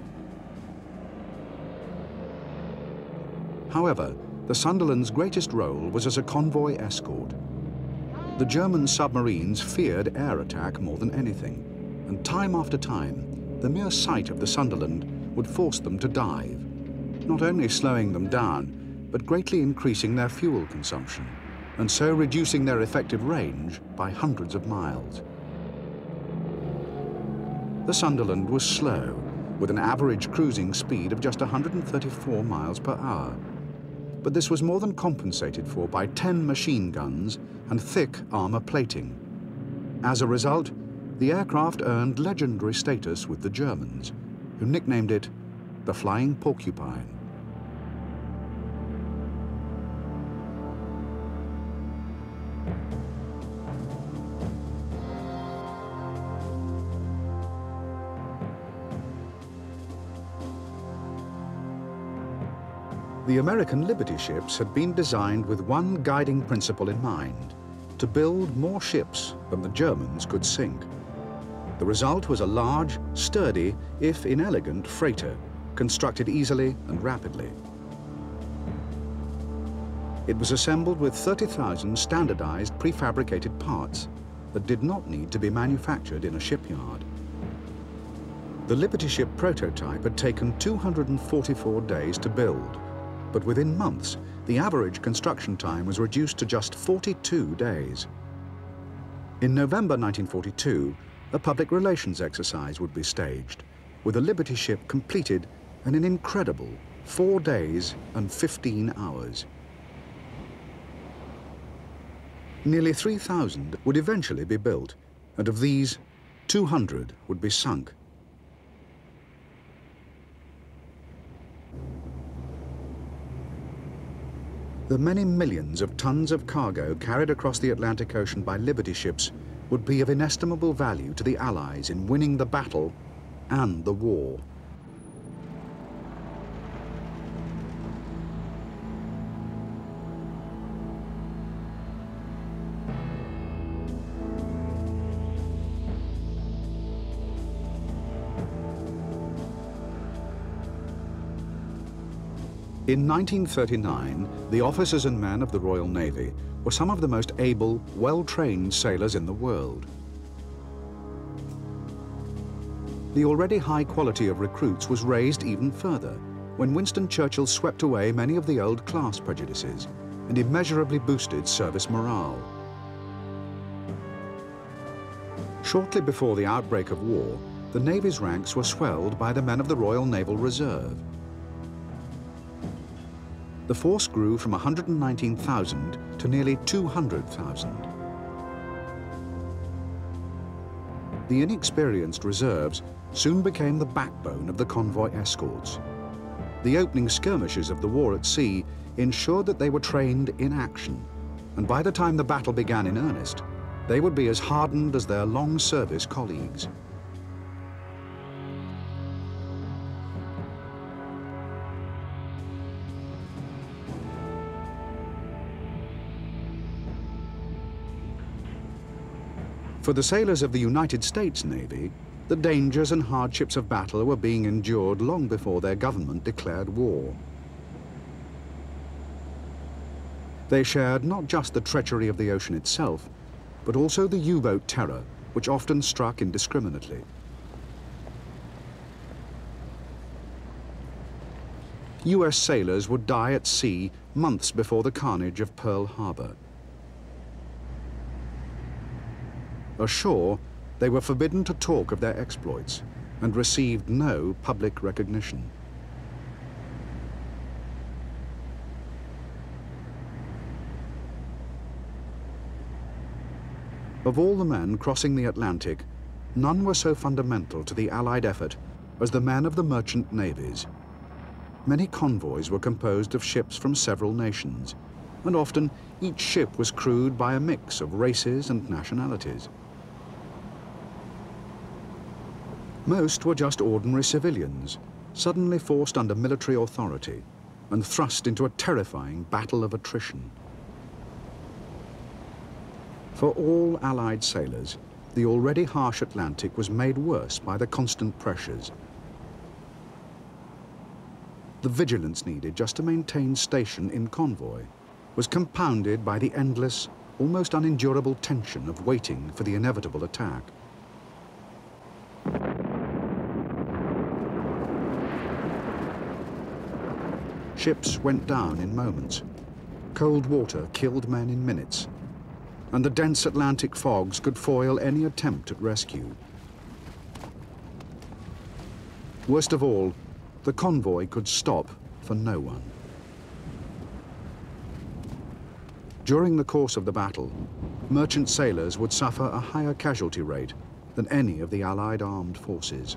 However, the Sunderland's greatest role was as a convoy escort. The German submarines feared air attack more than anything, and time after time, the mere sight of the Sunderland would force them to dive, not only slowing them down, but greatly increasing their fuel consumption, and so reducing their effective range by hundreds of miles. The Sunderland was slow, with an average cruising speed of just one hundred thirty-four miles per hour. But this was more than compensated for by ten machine guns and thick armor plating. As a result, the aircraft earned legendary status with the Germans, who nicknamed it the Flying Porcupine. The American Liberty ships had been designed with one guiding principle in mind: to build more ships than the Germans could sink. The result was a large, sturdy, if inelegant, freighter, constructed easily and rapidly. It was assembled with thirty thousand standardized prefabricated parts that did not need to be manufactured in a shipyard. The Liberty ship prototype had taken two hundred forty-four days to build, but within months, the average construction time was reduced to just forty-two days. In November nineteen forty-two, a public relations exercise would be staged, with the Liberty ship completed in an incredible four days and fifteen hours. Nearly three thousand would eventually be built, and of these, two hundred would be sunk. The many millions of tons of cargo carried across the Atlantic Ocean by Liberty ships would be of inestimable value to the Allies in winning the battle and the war. In nineteen thirty-nine, the officers and men of the Royal Navy were some of the most able, well-trained sailors in the world. The already high quality of recruits was raised even further when Winston Churchill swept away many of the old class prejudices and immeasurably boosted service morale. Shortly before the outbreak of war, the Navy's ranks were swelled by the men of the Royal Naval Reserve. The force grew from one hundred nineteen thousand to nearly two hundred thousand. The inexperienced reserves soon became the backbone of the convoy escorts. The opening skirmishes of the war at sea ensured that they were trained in action, and by the time the battle began in earnest, they would be as hardened as their long-service colleagues. For the sailors of the United States Navy, the dangers and hardships of battle were being endured long before their government declared war. They shared not just the treachery of the ocean itself, but also the U-boat terror, which often struck indiscriminately. U S sailors would die at sea months before the carnage of Pearl Harbor. Ashore, they were forbidden to talk of their exploits and received no public recognition. Of all the men crossing the Atlantic, none were so fundamental to the Allied effort as the men of the merchant navies. Many convoys were composed of ships from several nations, and often each ship was crewed by a mix of races and nationalities. Most were just ordinary civilians, suddenly forced under military authority and thrust into a terrifying battle of attrition. For all Allied sailors, the already harsh Atlantic was made worse by the constant pressures. The vigilance needed just to maintain station in convoy was compounded by the endless, almost unendurable tension of waiting for the inevitable attack. Ships went down in moments. Cold water killed men in minutes, and the dense Atlantic fogs could foil any attempt at rescue. Worst of all, the convoy could stop for no one. During the course of the battle, merchant sailors would suffer a higher casualty rate than any of the Allied armed forces.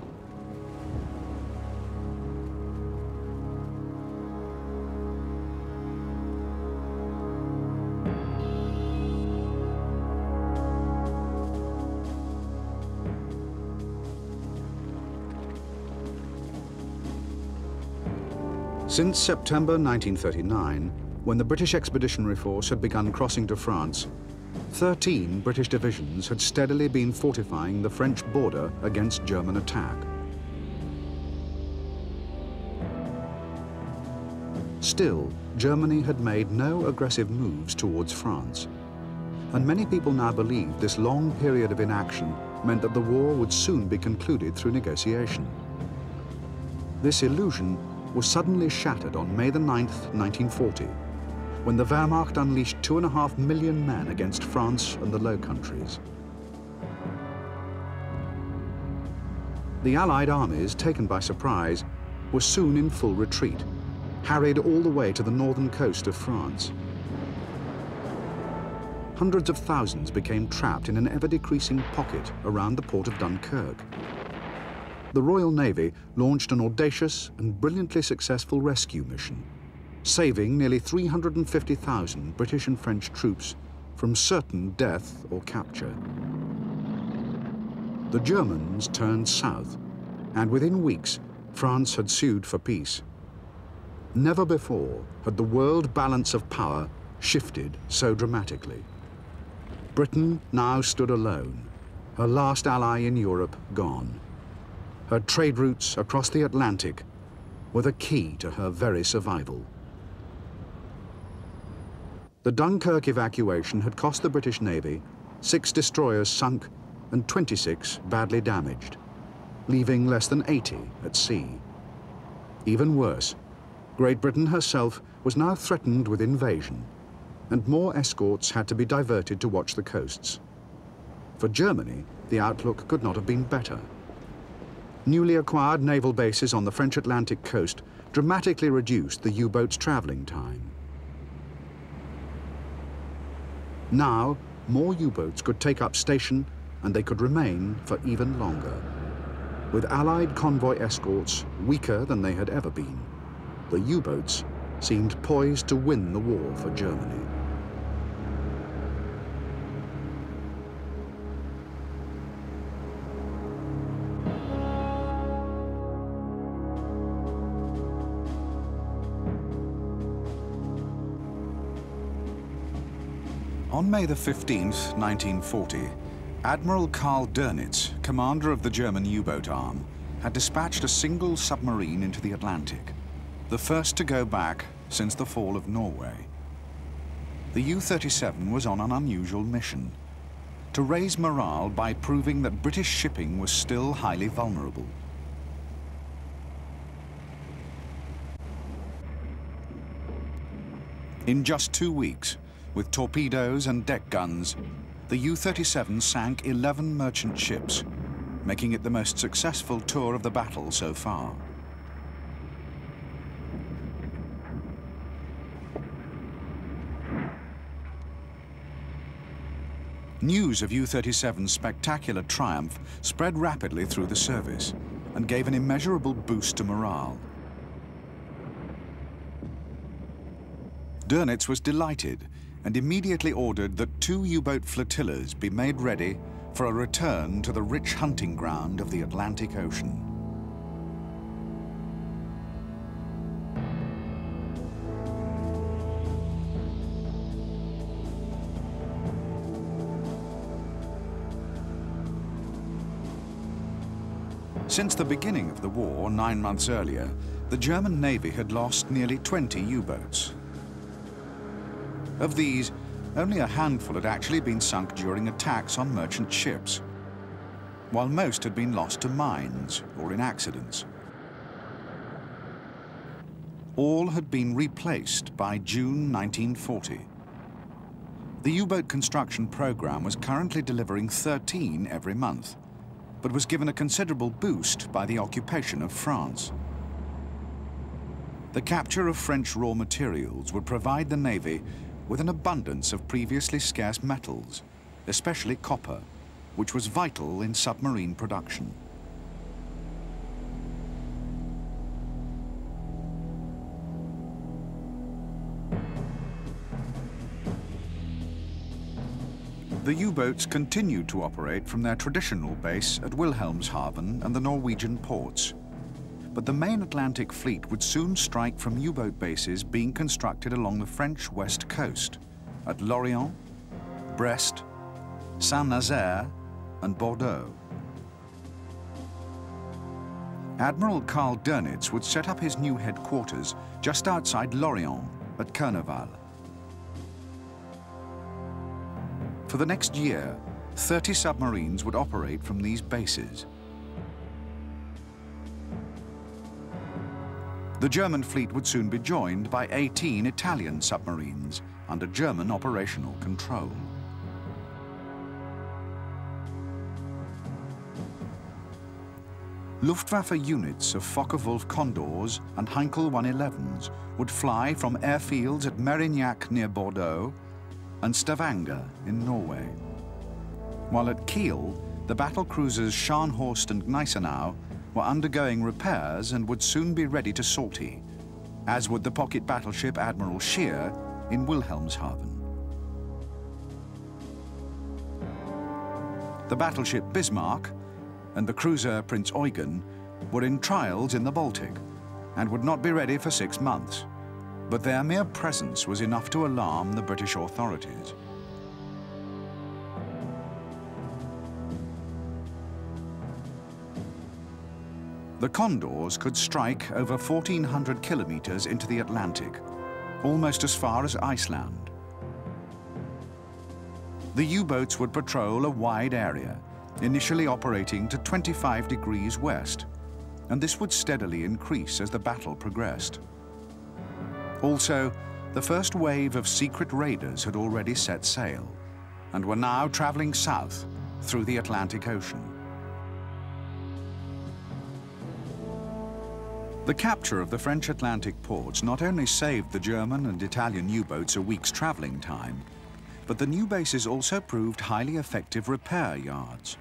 Since September nineteen thirty-nine, when the British Expeditionary Force had begun crossing to France, thirteen British divisions had steadily been fortifying the French border against German attack. Still, Germany had made no aggressive moves towards France, and many people now believed this long period of inaction meant that the war would soon be concluded through negotiation. This illusion was suddenly shattered on May the ninth, nineteen forty, when the Wehrmacht unleashed two and a half million men against France and the Low Countries. The Allied armies, taken by surprise, were soon in full retreat, harried all the way to the northern coast of France. Hundreds of thousands became trapped in an ever-decreasing pocket around the port of Dunkirk. The Royal Navy launched an audacious and brilliantly successful rescue mission, saving nearly three hundred fifty thousand British and French troops from certain death or capture. The Germans turned south, and within weeks, France had sued for peace. Never before had the world balance of power shifted so dramatically. Britain now stood alone, her last ally in Europe gone. Her trade routes across the Atlantic were the key to her very survival. The Dunkirk evacuation had cost the British Navy six destroyers sunk and twenty-six badly damaged, leaving less than eighty at sea. Even worse, Great Britain herself was now threatened with invasion, and more escorts had to be diverted to watch the coasts. For Germany, the outlook could not have been better. Newly acquired naval bases on the French Atlantic coast dramatically reduced the U-boats' traveling time. Now, more U-boats could take up station, and they could remain for even longer. With Allied convoy escorts weaker than they had ever been, the U-boats seemed poised to win the war for Germany. On May the fifteenth, nineteen forty, Admiral Karl Dönitz, commander of the German U-boat arm, had dispatched a single submarine into the Atlantic, the first to go back since the fall of Norway. The U thirty-seven was on an unusual mission, to raise morale by proving that British shipping was still highly vulnerable. In just two weeks, with torpedoes and deck guns, the U thirty-seven sank eleven merchant ships, making it the most successful tour of the battle so far. News of U thirty-seven's spectacular triumph spread rapidly through the service and gave an immeasurable boost to morale. Dönitz was delighted and immediately ordered that two U-boat flotillas be made ready for a return to the rich hunting ground of the Atlantic Ocean. Since the beginning of the war, nine months earlier, the German Navy had lost nearly twenty U-boats. Of these, only a handful had actually been sunk during attacks on merchant ships, while most had been lost to mines or in accidents. All had been replaced by June nineteen forty. The U-boat construction program was currently delivering thirteen every month, but was given a considerable boost by the occupation of France. The capture of French raw materials would provide the Navy with an abundance of previously scarce metals, especially copper, which was vital in submarine production. The U-boats continued to operate from their traditional base at Wilhelmshaven and the Norwegian ports. But the main Atlantic fleet would soon strike from U-boat bases being constructed along the French west coast at Lorient, Brest, Saint-Nazaire, and Bordeaux. Admiral Karl Dönitz would set up his new headquarters just outside Lorient at Kerneval. For the next year, thirty submarines would operate from these bases. The German fleet would soon be joined by eighteen Italian submarines under German operational control. Luftwaffe units of Focke-Wulf Condors and Heinkel one elevens would fly from airfields at Merignac near Bordeaux and Stavanger in Norway. While at Kiel, the battle cruisers Scharnhorst and Gneisenau were undergoing repairs and would soon be ready to sortie, as would the pocket battleship Admiral Scheer in Wilhelmshaven. The battleship Bismarck and the cruiser Prince Eugen were in trials in the Baltic and would not be ready for six months, but their mere presence was enough to alarm the British authorities. The Condors could strike over fourteen hundred kilometers into the Atlantic, almost as far as Iceland. The U-boats would patrol a wide area, initially operating to twenty-five degrees west, and this would steadily increase as the battle progressed. Also, the first wave of secret raiders had already set sail, and were now traveling south through the Atlantic Ocean. The capture of the French Atlantic ports not only saved the German and Italian U-boats a week's traveling time, but the new bases also proved highly effective repair yards.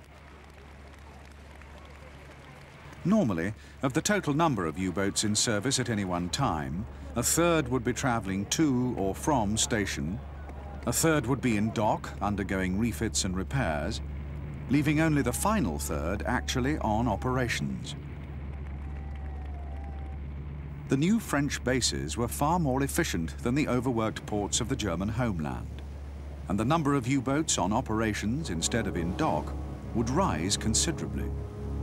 Normally, of the total number of U-boats in service at any one time, a third would be traveling to or from station, a third would be in dock undergoing refits and repairs, leaving only the final third actually on operations. The new French bases were far more efficient than the overworked ports of the German homeland, and the number of U-boats on operations instead of in dock would rise considerably.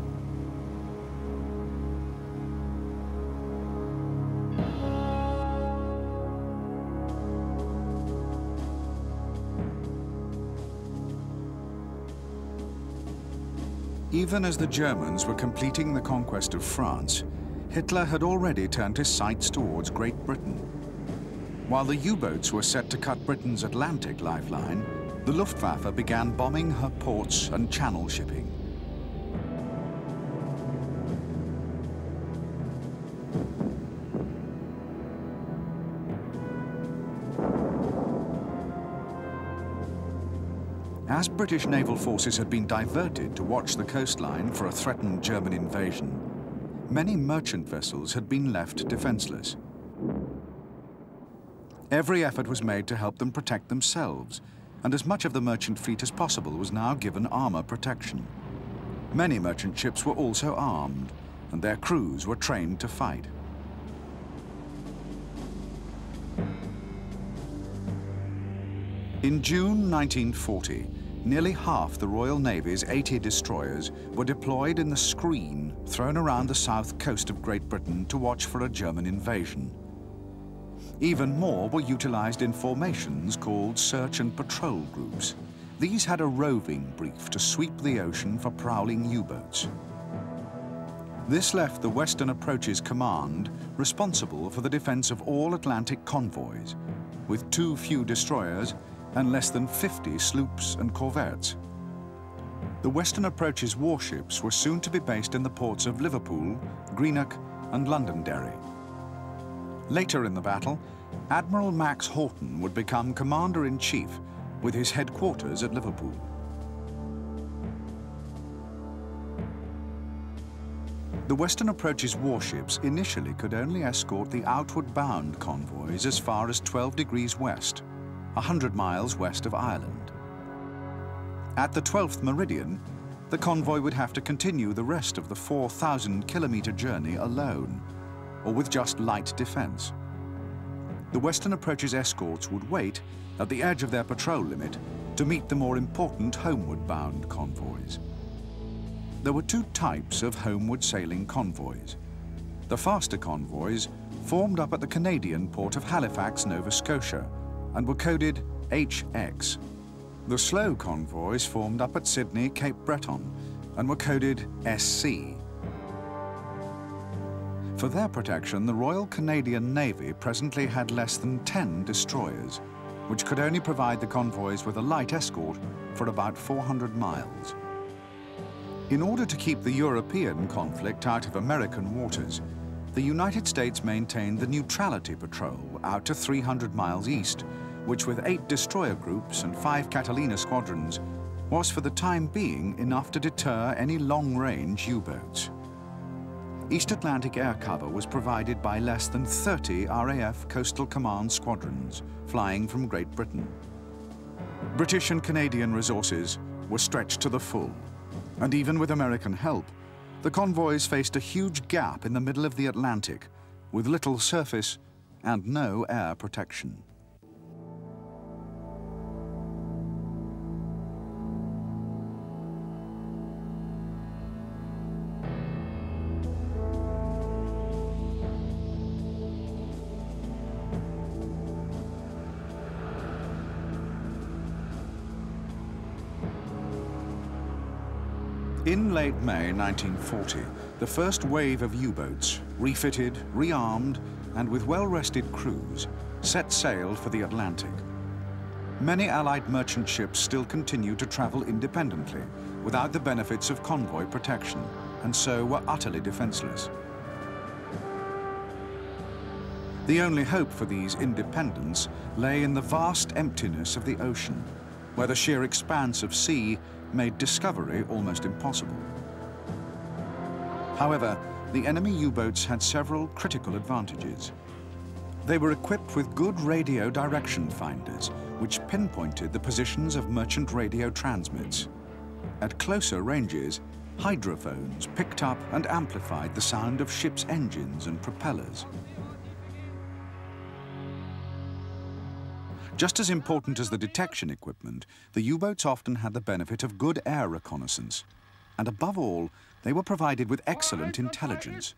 Even as the Germans were completing the conquest of France, Hitler had already turned his sights towards Great Britain. While the U-boats were set to cut Britain's Atlantic lifeline, the Luftwaffe began bombing her ports and channel shipping. As British naval forces had been diverted to watch the coastline for a threatened German invasion, many merchant vessels had been left defenseless. Every effort was made to help them protect themselves, and as much of the merchant fleet as possible was now given armor protection. Many merchant ships were also armed, and their crews were trained to fight. In June nineteen forty, nearly half the Royal Navy's eighty destroyers were deployed in the screen thrown around the south coast of Great Britain to watch for a German invasion. Even more were utilized in formations called search and patrol groups. These had a roving brief to sweep the ocean for prowling U-boats. This left the Western Approaches Command responsible for the defense of all Atlantic convoys, with too few destroyers and less than fifty sloops and corvettes. The Western Approaches warships were soon to be based in the ports of Liverpool, Greenock and Londonderry. Later in the battle, Admiral Max Horton would become Commander-in-Chief with his headquarters at Liverpool. The Western Approaches warships initially could only escort the outward-bound convoys as far as twelve degrees west, one hundred miles west of Ireland. At the twelfth meridian, the convoy would have to continue the rest of the four thousand kilometer journey alone, or with just light defense. The Western Approaches escorts would wait at the edge of their patrol limit to meet the more important homeward-bound convoys. There were two types of homeward sailing convoys. The faster convoys formed up at the Canadian port of Halifax, Nova Scotia, and were coded H X. The slow convoys formed up at Sydney, Cape Breton, and were coded S C. For their protection, the Royal Canadian Navy presently had less than ten destroyers, which could only provide the convoys with a light escort for about four hundred miles. In order to keep the European conflict out of American waters, the United States maintained the Neutrality Patrol out to three hundred miles east, which with eight destroyer groups and five Catalina squadrons was for the time being enough to deter any long-range U-boats. East Atlantic air cover was provided by less than thirty R A F Coastal Command squadrons flying from Great Britain. British and Canadian resources were stretched to the full, and even with American help, the convoys faced a huge gap in the middle of the Atlantic, with little surface and no air protection. In late May nineteen forty, the first wave of U-boats, refitted, rearmed, and with well-rested crews, set sail for the Atlantic. Many Allied merchant ships still continued to travel independently, without the benefits of convoy protection, and so were utterly defenseless. The only hope for these independents lay in the vast emptiness of the ocean, where the sheer expanse of sea made discovery almost impossible. However, the enemy U-boats had several critical advantages. They were equipped with good radio direction finders, which pinpointed the positions of merchant radio transmits. At closer ranges, hydrophones picked up and amplified the sound of ships' engines and propellers. Just as important as the detection equipment, the U-boats often had the benefit of good air reconnaissance. And above all, they were provided with excellent intelligence.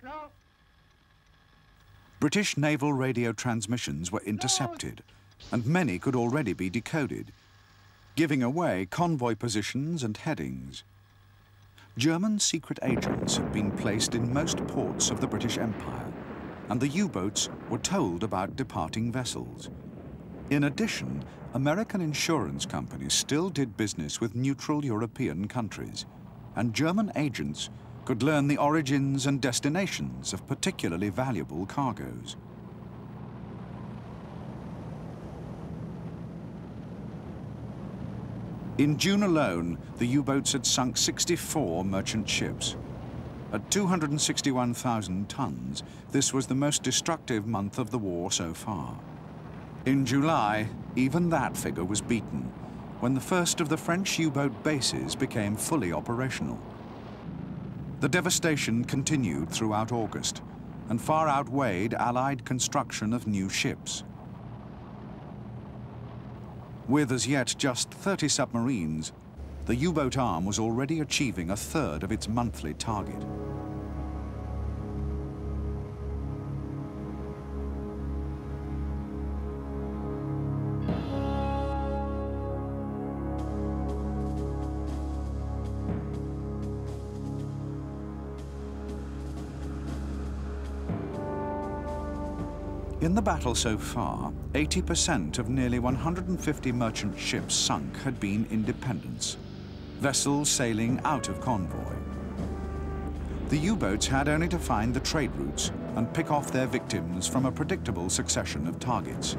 British naval radio transmissions were intercepted, and many could already be decoded, giving away convoy positions and headings. German secret agents had been placed in most ports of the British Empire, and the U-boats were told about departing vessels. In addition, American insurance companies still did business with neutral European countries, and German agents could learn the origins and destinations of particularly valuable cargoes. In June alone, the U-boats had sunk sixty-four merchant ships. At two hundred sixty-one thousand tons, this was the most destructive month of the war so far. In July, even that figure was beaten, when the first of the French U-boat bases became fully operational. The devastation continued throughout August, and far outweighed Allied construction of new ships. With as yet just thirty submarines, the U-boat arm was already achieving a third of its monthly target. In the battle so far, eighty percent of nearly one hundred fifty merchant ships sunk had been independents, vessels sailing out of convoy. The U-boats had only to find the trade routes and pick off their victims from a predictable succession of targets.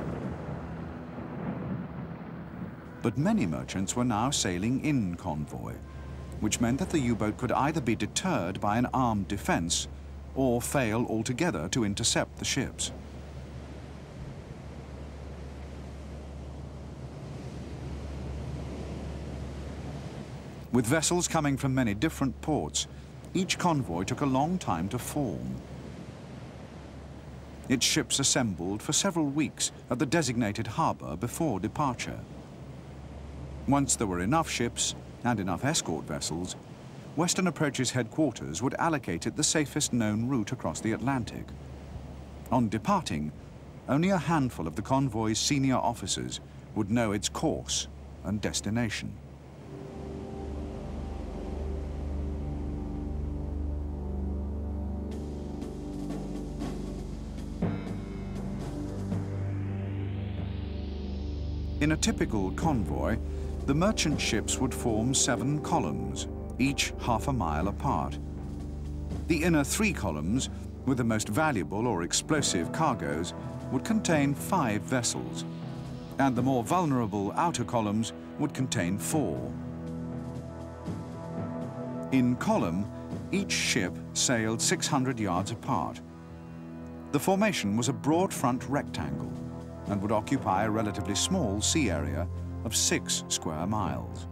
But many merchants were now sailing in convoy, which meant that the U-boat could either be deterred by an armed defense or fail altogether to intercept the ships. With vessels coming from many different ports, each convoy took a long time to form. Its ships assembled for several weeks at the designated harbour before departure. Once there were enough ships and enough escort vessels, Western Approach's headquarters would allocate it the safest known route across the Atlantic. On departing, only a handful of the convoy's senior officers would know its course and destination. In a typical convoy, the merchant ships would form seven columns, each half a mile apart. The inner three columns, with the most valuable or explosive cargoes, would contain five vessels, and the more vulnerable outer columns would contain four. In column, each ship sailed six hundred yards apart. The formation was a broad front rectangle and would occupy a relatively small sea area of six square miles.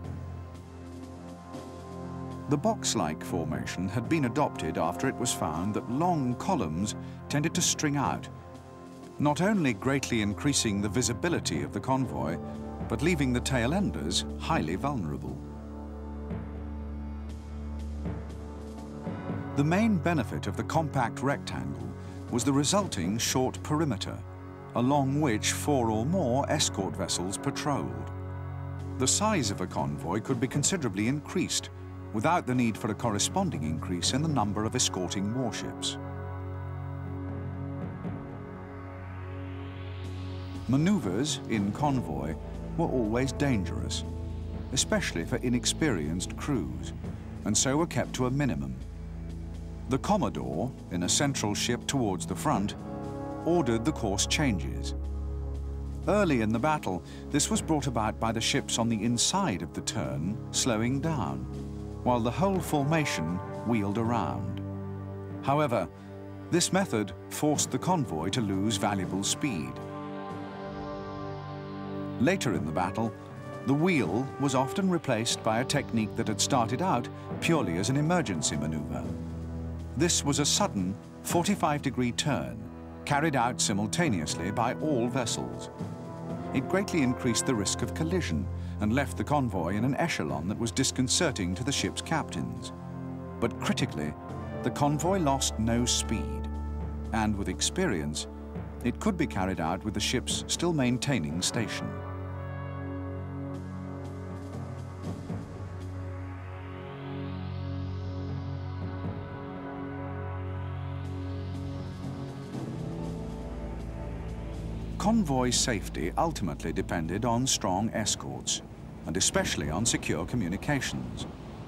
The box-like formation had been adopted after it was found that long columns tended to string out, not only greatly increasing the visibility of the convoy, but leaving the tail-enders highly vulnerable. The main benefit of the compact rectangle was the resulting short perimeter, along which four or more escort vessels patrolled. The size of a convoy could be considerably increased without the need for a corresponding increase in the number of escorting warships. Maneuvers in convoy were always dangerous, especially for inexperienced crews, and so were kept to a minimum. The Commodore, in a central ship towards the front, ordered the course changes. Early in the battle, this was brought about by the ships on the inside of the turn slowing down, while the whole formation wheeled around. However, this method forced the convoy to lose valuable speed. Later in the battle, the wheel was often replaced by a technique that had started out purely as an emergency maneuver. This was a sudden forty-five degree turn, carried out simultaneously by all vessels. It greatly increased the risk of collision and left the convoy in an echelon that was disconcerting to the ship's captains. But critically, the convoy lost no speed, and with experience, it could be carried out with the ships still maintaining station. Convoy safety ultimately depended on strong escorts, and especially on secure communications.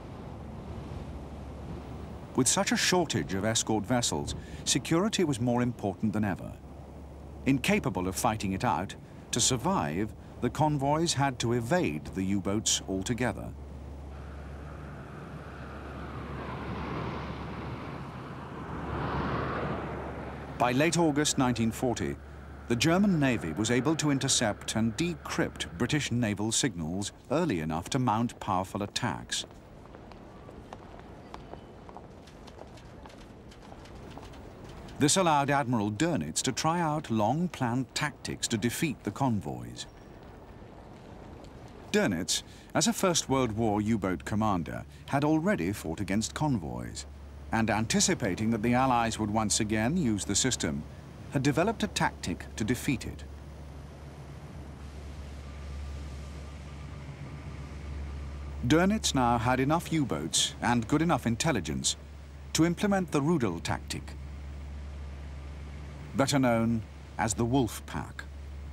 With such a shortage of escort vessels, security was more important than ever. Incapable of fighting it out, to survive, the convoys had to evade the U-boats altogether. By late August nineteen forty, the German Navy was able to intercept and decrypt British naval signals early enough to mount powerful attacks. This allowed Admiral Dönitz to try out long-planned tactics to defeat the convoys. Dönitz, as a First World War U-boat commander, had already fought against convoys, and anticipating that the Allies would once again use the system, had developed a tactic to defeat it. Dönitz now had enough U-boats and good enough intelligence to implement the Rudel tactic, better known as the Wolf Pack.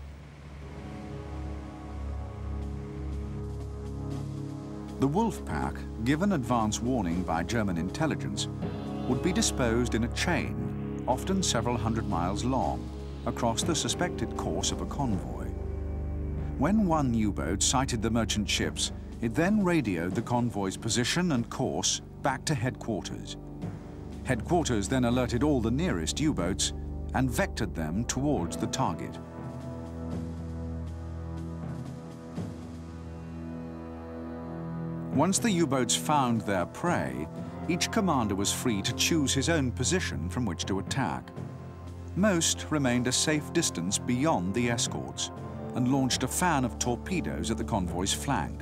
The Wolf Pack, given advance warning by German intelligence, would be disposed in a chain often several hundred miles long, across the suspected course of a convoy. When one U-boat sighted the merchant ships, it then radioed the convoy's position and course back to headquarters. Headquarters then alerted all the nearest U-boats and vectored them towards the target. Once the U-boats found their prey, each commander was free to choose his own position from which to attack. Most remained a safe distance beyond the escorts and launched a fan of torpedoes at the convoy's flank.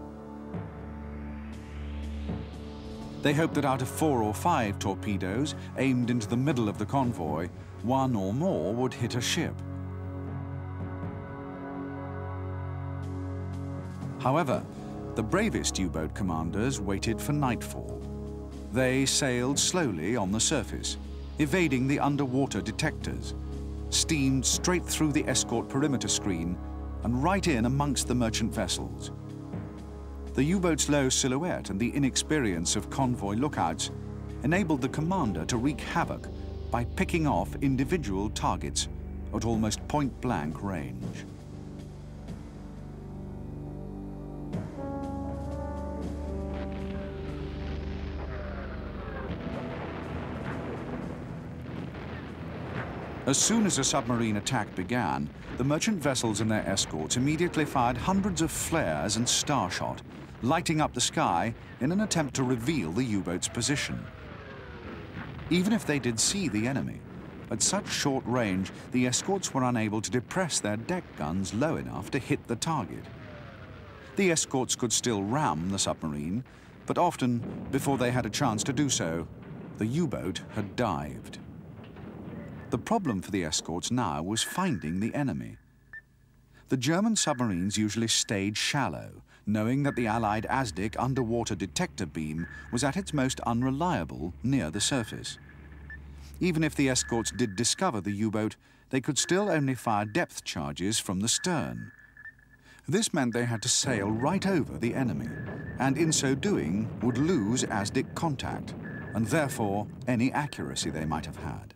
They hoped that out of four or five torpedoes aimed into the middle of the convoy, one or more would hit a ship. However, the bravest U-boat commanders waited for nightfall. They sailed slowly on the surface, evading the underwater detectors, steamed straight through the escort perimeter screen and right in amongst the merchant vessels. The U-boat's low silhouette and the inexperience of convoy lookouts enabled the commander to wreak havoc by picking off individual targets at almost point-blank range. As soon as a submarine attack began, the merchant vessels and their escorts immediately fired hundreds of flares and starshot, lighting up the sky in an attempt to reveal the U-boat's position. Even if they did see the enemy, at such short range, the escorts were unable to depress their deck guns low enough to hit the target. The escorts could still ram the submarine, but often, before they had a chance to do so, the U-boat had dived. The problem for the escorts now was finding the enemy. The German submarines usually stayed shallow, knowing that the Allied ASDIC underwater detector beam was at its most unreliable near the surface. Even if the escorts did discover the U-boat, they could still only fire depth charges from the stern. This meant they had to sail right over the enemy, and in so doing would lose ASDIC contact, and therefore any accuracy they might have had.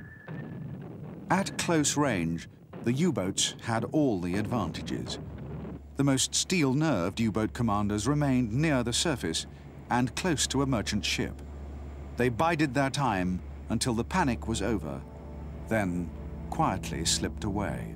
At close range, the U-boats had all the advantages. The most steel-nerved U-boat commanders remained near the surface and close to a merchant ship. They bided their time until the panic was over, then quietly slipped away.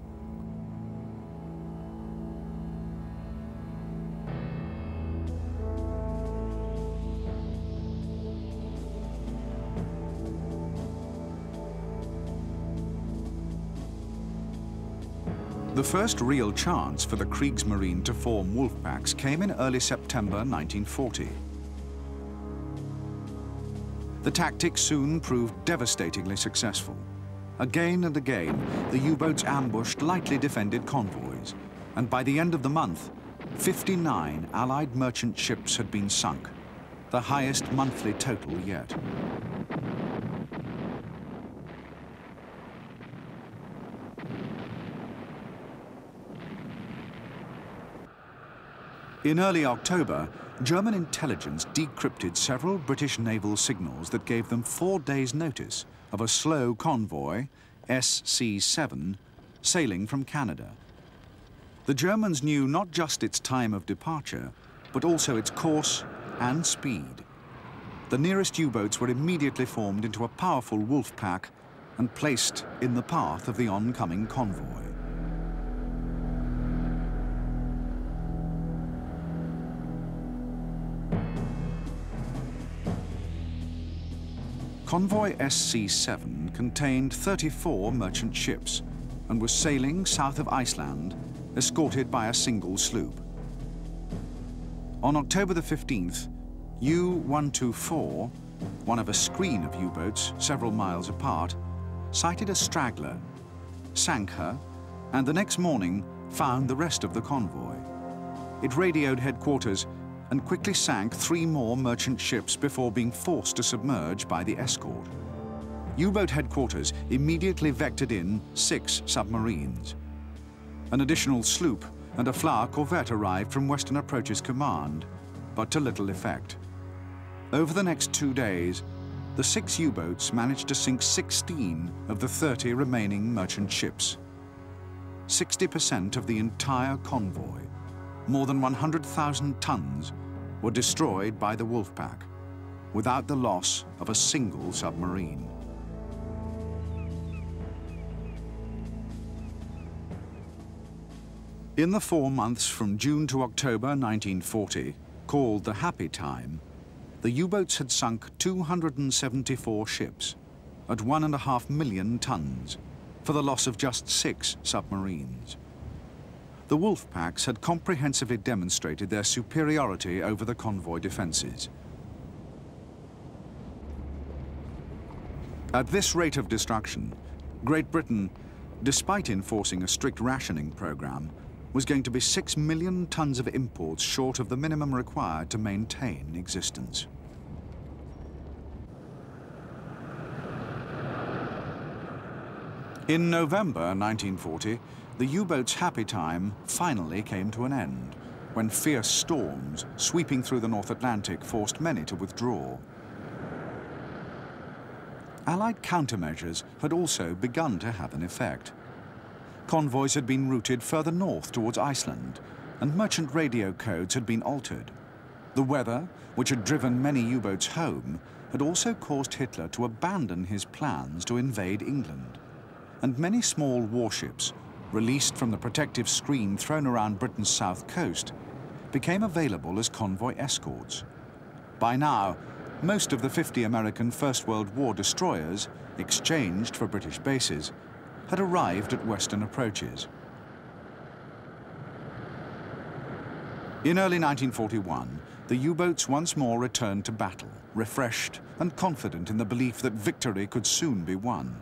The first real chance for the Kriegsmarine to form wolf packs came in early September nineteen forty. The tactic soon proved devastatingly successful. Again and again, the U-boats ambushed lightly defended convoys, and by the end of the month, fifty-nine Allied merchant ships had been sunk, the highest monthly total yet. In early October, German intelligence decrypted several British naval signals that gave them four days' notice of a slow convoy, S C seven, sailing from Canada. The Germans knew not just its time of departure, but also its course and speed. The nearest U-boats were immediately formed into a powerful wolf pack and placed in the path of the oncoming convoy. Convoy S C seven contained thirty-four merchant ships and was sailing south of Iceland, escorted by a single sloop. On October the fifteenth, U one twenty-four, one of a screen of U-boats several miles apart, sighted a straggler, sank her, and the next morning found the rest of the convoy. It radioed headquarters and quickly sank three more merchant ships before being forced to submerge by the escort. U-boat headquarters immediately vectored in six submarines. An additional sloop and a Flower corvette arrived from Western Approach's command, but to little effect. Over the next two days, the six U-boats managed to sink sixteen of the thirty remaining merchant ships. sixty percent of the entire convoy, more than one hundred thousand tons, were destroyed by the Wolfpack, without the loss of a single submarine. In the four months from June to October nineteen forty, called the Happy Time, the U-boats had sunk two hundred seventy-four ships at one and a half million tons for the loss of just six submarines. The wolf packs had comprehensively demonstrated their superiority over the convoy defenses. At this rate of destruction, Great Britain, despite enforcing a strict rationing program, was going to be six million tons of imports short of the minimum required to maintain existence. In November nineteen forty, the U-boat's happy time finally came to an end, when fierce storms sweeping through the North Atlantic forced many to withdraw. Allied countermeasures had also begun to have an effect. Convoys had been routed further north towards Iceland, and merchant radio codes had been altered. The weather, which had driven many U-boats home, had also caused Hitler to abandon his plans to invade England. And many small warships, released from the protective screen thrown around Britain's south coast, became available as convoy escorts. By now, most of the fifty American First World War destroyers, exchanged for British bases, had arrived at western approaches. In early nineteen forty-one, the U-boats once more returned to battle, refreshed and confident in the belief that victory could soon be won.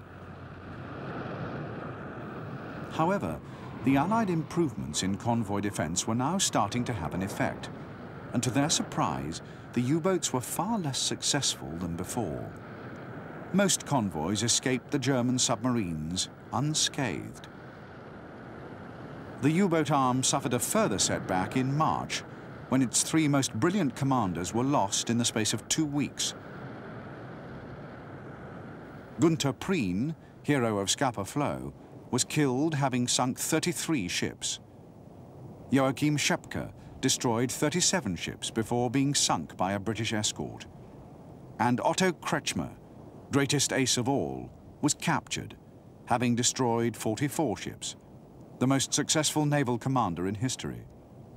However, the Allied improvements in convoy defense were now starting to have an effect, and to their surprise, the U-boats were far less successful than before. Most convoys escaped the German submarines unscathed. The U-boat arm suffered a further setback in March, when its three most brilliant commanders were lost in the space of two weeks. Gunther Prien, hero of Scapa Flow, was killed having sunk thirty-three ships. Joachim Schepke destroyed thirty-seven ships before being sunk by a British escort. And Otto Kretschmer, greatest ace of all, was captured, having destroyed forty-four ships, the most successful naval commander in history.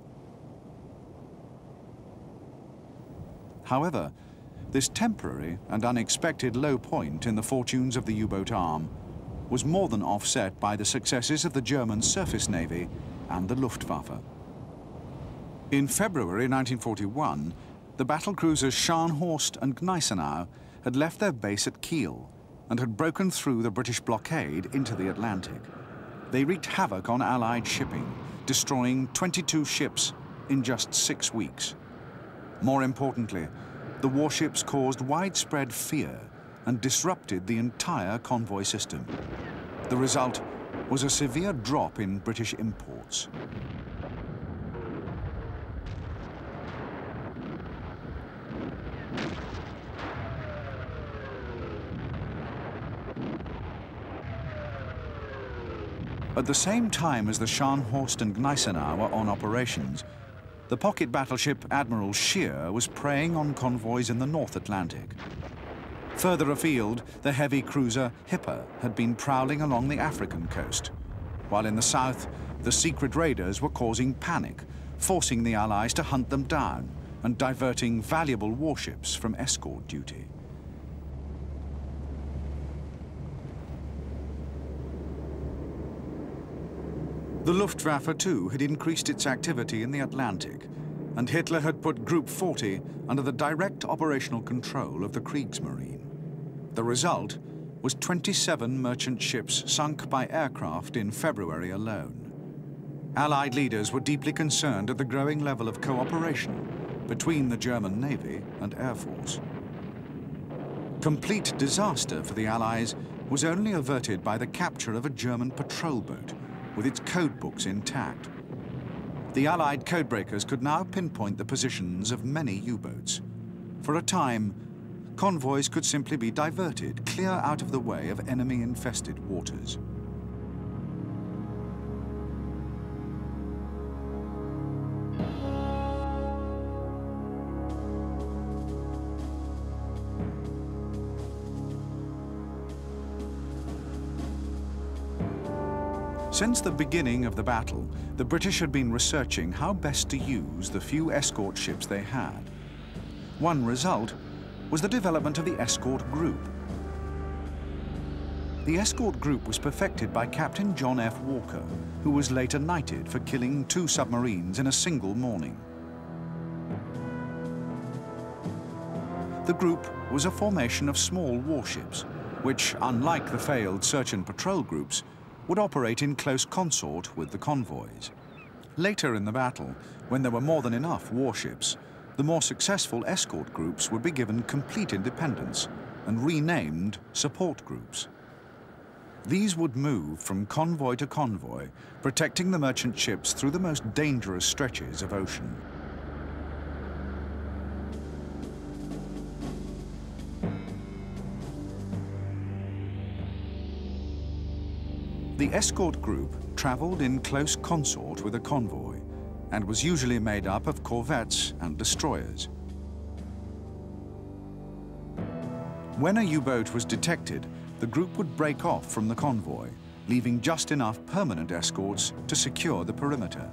However, this temporary and unexpected low point in the fortunes of the U-boat arm was more than offset by the successes of the German surface navy and the Luftwaffe. In February nineteen forty-one, the battlecruisers Scharnhorst and Gneisenau had left their base at Kiel and had broken through the British blockade into the Atlantic. They wreaked havoc on Allied shipping, destroying twenty-two ships in just six weeks. More importantly, the warships caused widespread fear and disrupted the entire convoy system. The result was a severe drop in British imports. At the same time as the Scharnhorst and Gneisenau were on operations, the pocket battleship Admiral Scheer was preying on convoys in the North Atlantic. Further afield, the heavy cruiser Hipper had been prowling along the African coast, while in the south, the secret raiders were causing panic, forcing the Allies to hunt them down and diverting valuable warships from escort duty. The Luftwaffe, too, had increased its activity in the Atlantic, and Hitler had put Group forty under the direct operational control of the Kriegsmarine. The result was twenty-seven merchant ships sunk by aircraft in February alone. Allied leaders were deeply concerned at the growing level of cooperation between the German Navy and Air Force. Complete disaster for the Allies was only averted by the capture of a German patrol boat with its code books intact. The Allied codebreakers could now pinpoint the positions of many U-boats. For a time, convoys could simply be diverted clear out of the way of enemy-infested waters. Since the beginning of the battle, the British had been researching how best to use the few escort ships they had. One result was the development of the escort group. The escort group was perfected by Captain John F. Walker, who was later knighted for killing two submarines in a single morning. The group was a formation of small warships, which, unlike the failed search and patrol groups, would operate in close consort with the convoys. Later in the battle, when there were more than enough warships, the more successful escort groups would be given complete independence and renamed support groups. These would move from convoy to convoy, protecting the merchant ships through the most dangerous stretches of ocean. The escort group traveled in close consort with a convoy and was usually made up of corvettes and destroyers. When a U-boat was detected, the group would break off from the convoy, leaving just enough permanent escorts to secure the perimeter.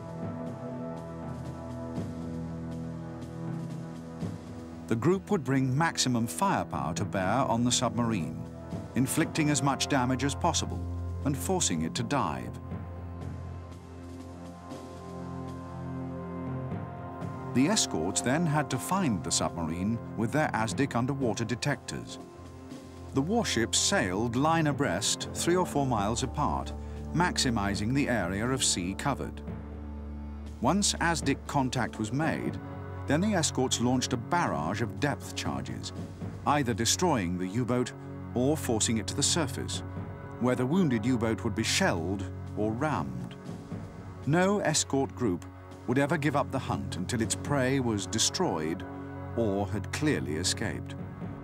The group would bring maximum firepower to bear on the submarine, inflicting as much damage as possible and forcing it to dive. The escorts then had to find the submarine with their A S D I C underwater detectors. The warships sailed line abreast, three or four miles apart, maximizing the area of sea covered. Once A S D I C contact was made, then the escorts launched a barrage of depth charges, either destroying the U-boat or forcing it to the surface, where the wounded U-boat would be shelled or rammed. No escort group would ever give up the hunt until its prey was destroyed or had clearly escaped.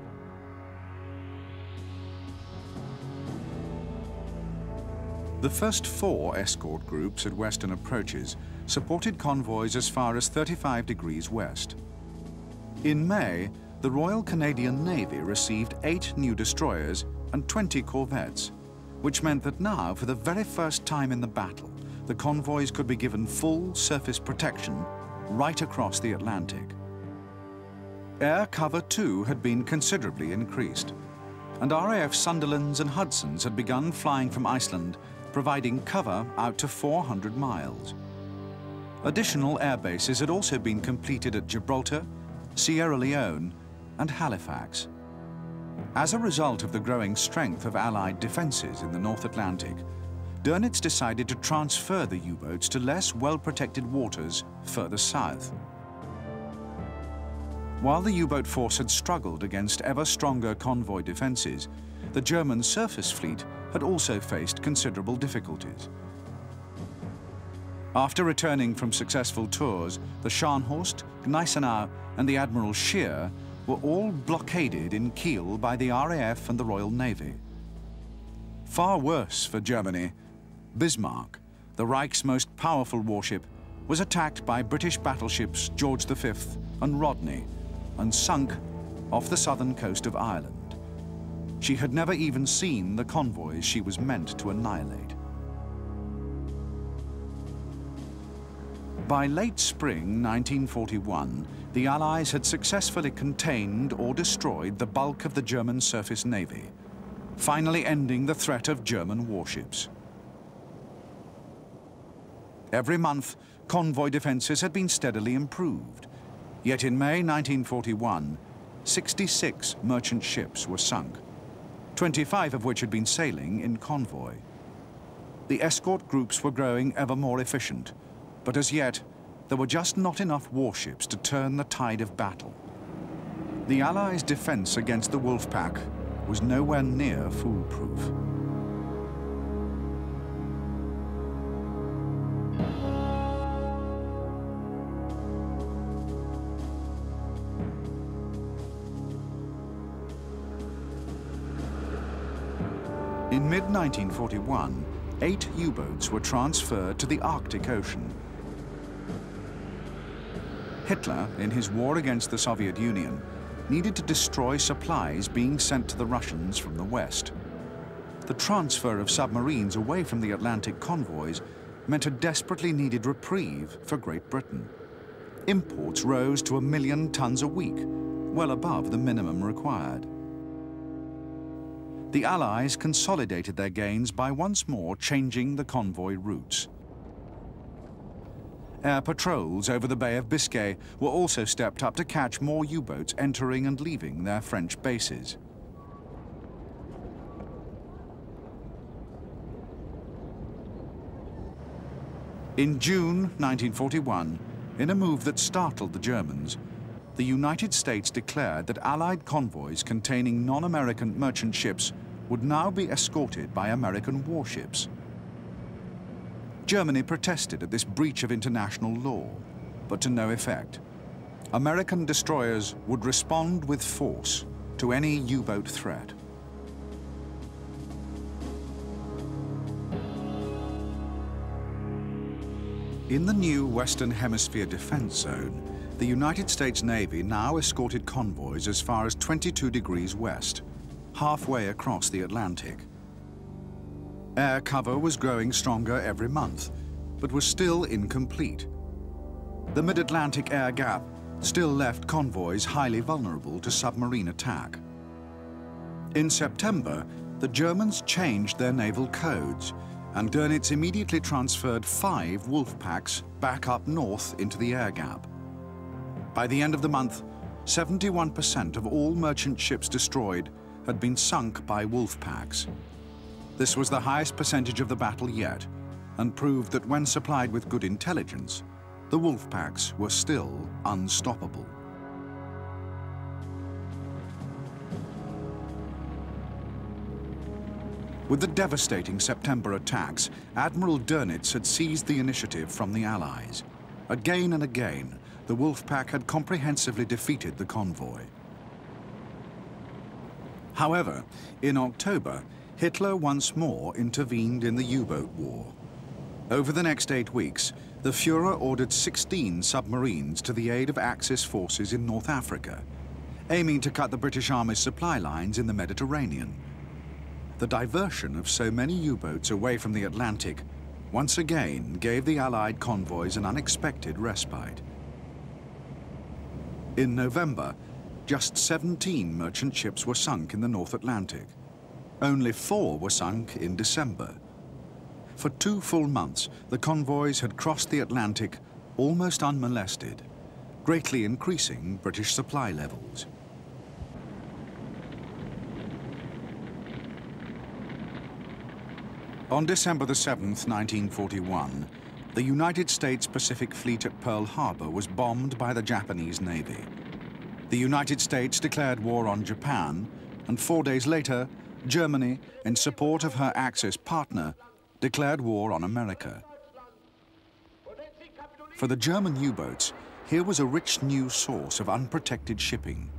The first four escort groups at western approaches supported convoys as far as thirty-five degrees west. In May, the Royal Canadian Navy received eight new destroyers and twenty corvettes, which meant that now, for the very first time in the battle, the convoys could be given full surface protection right across the Atlantic. Air cover, too, had been considerably increased, and R A F Sunderlands and Hudsons had begun flying from Iceland, providing cover out to four hundred miles. Additional air bases had also been completed at Gibraltar, Sierra Leone, and Halifax. As a result of the growing strength of Allied defences in the North Atlantic, Dönitz decided to transfer the U-boats to less well-protected waters further south. While the U-boat force had struggled against ever stronger convoy defences, the German surface fleet had also faced considerable difficulties. After returning from successful tours, the Scharnhorst, Gneisenau, and the Admiral Scheer were all blockaded in Kiel by the R A F and the Royal Navy. Far worse for Germany, Bismarck, the Reich's most powerful warship, was attacked by British battleships George the Fifth and Rodney and sunk off the southern coast of Ireland. She had never even seen the convoys she was meant to annihilate. By late spring nineteen forty-one, the Allies had successfully contained or destroyed the bulk of the German surface navy, finally ending the threat of German warships. Every month, convoy defences had been steadily improved. Yet in May nineteen forty-one, sixty-six merchant ships were sunk, twenty-five of which had been sailing in convoy. The escort groups were growing ever more efficient, but as yet, there were just not enough warships to turn the tide of battle. The Allies' defense against the wolf pack was nowhere near foolproof. In mid nineteen forty-one, eight U-boats were transferred to the Arctic Ocean. Hitler, in his war against the Soviet Union, needed to destroy supplies being sent to the Russians from the west. The transfer of submarines away from the Atlantic convoys meant a desperately needed reprieve for Great Britain. Imports rose to a million tons a week, well above the minimum required. The Allies consolidated their gains by once more changing the convoy routes. Air patrols over the Bay of Biscay were also stepped up to catch more U-boats entering and leaving their French bases. In June nineteen forty-one, in a move that startled the Germans, the United States declared that Allied convoys containing non-American merchant ships would now be escorted by American warships. Germany protested at this breach of international law, but to no effect. American destroyers would respond with force to any U-boat threat. In the new Western Hemisphere defense zone, the United States Navy now escorted convoys as far as twenty-two degrees west, halfway across the Atlantic. Air cover was growing stronger every month, but was still incomplete. The mid-Atlantic air gap still left convoys highly vulnerable to submarine attack. In September, the Germans changed their naval codes, and Dönitz immediately transferred five wolf packs back up north into the air gap. By the end of the month, seventy-one percent of all merchant ships destroyed had been sunk by wolf packs. This was the highest percentage of the battle yet, and proved that when supplied with good intelligence, the wolf packs were still unstoppable. With the devastating September attacks, Admiral Dönitz had seized the initiative from the Allies. Again and again, the Wolfpack had comprehensively defeated the convoy. However, in October, Hitler once more intervened in the U-boat war. Over the next eight weeks, the Führer ordered sixteen submarines to the aid of Axis forces in North Africa, aiming to cut the British Army's supply lines in the Mediterranean. The diversion of so many U-boats away from the Atlantic once again gave the Allied convoys an unexpected respite. In November, just seventeen merchant ships were sunk in the North Atlantic. Only four were sunk in December. For two full months, the convoys had crossed the Atlantic almost unmolested, greatly increasing British supply levels. On December the seventh, nineteen forty-one, the United States Pacific Fleet at Pearl Harbor was bombed by the Japanese Navy. The United States declared war on Japan, and four days later, Germany, in support of her Axis partner, declared war on America. For the German U-boats, here was a rich new source of unprotected shipping.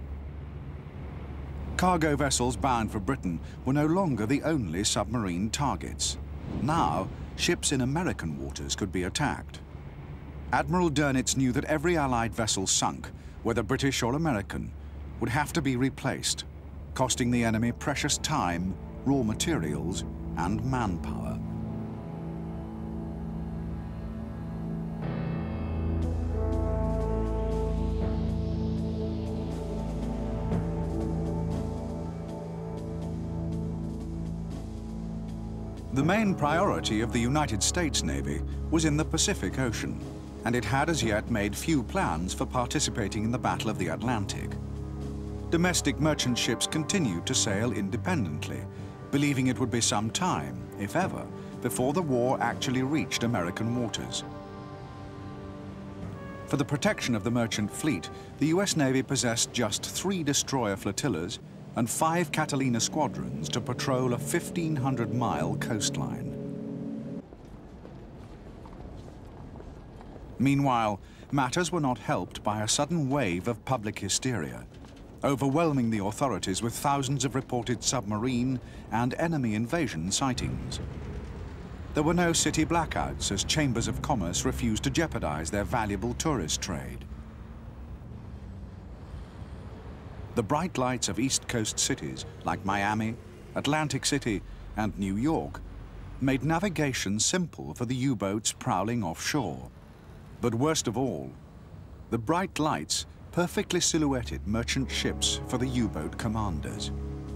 Cargo vessels bound for Britain were no longer the only submarine targets. Now, ships in American waters could be attacked. Admiral Dönitz knew that every Allied vessel sunk, whether British or American, would have to be replaced, costing the enemy precious time, raw materials, and manpower. The main priority of the United States Navy was in the Pacific Ocean, and it had as yet made few plans for participating in the Battle of the Atlantic. Domestic merchant ships continued to sail independently, believing it would be some time, if ever, before the war actually reached American waters. For the protection of the merchant fleet, the U S Navy possessed just three destroyer flotillas and five Catalina squadrons to patrol a fifteen hundred mile coastline. Meanwhile, matters were not helped by a sudden wave of public hysteria, overwhelming the authorities with thousands of reported submarine and enemy invasion sightings. There were no city blackouts as chambers of commerce refused to jeopardize their valuable tourist trade. The bright lights of East Coast cities like Miami, Atlantic City, and New York made navigation simple for the U-boats prowling offshore. But worst of all, the bright lights perfectly silhouetted merchant ships for the U-boat commanders.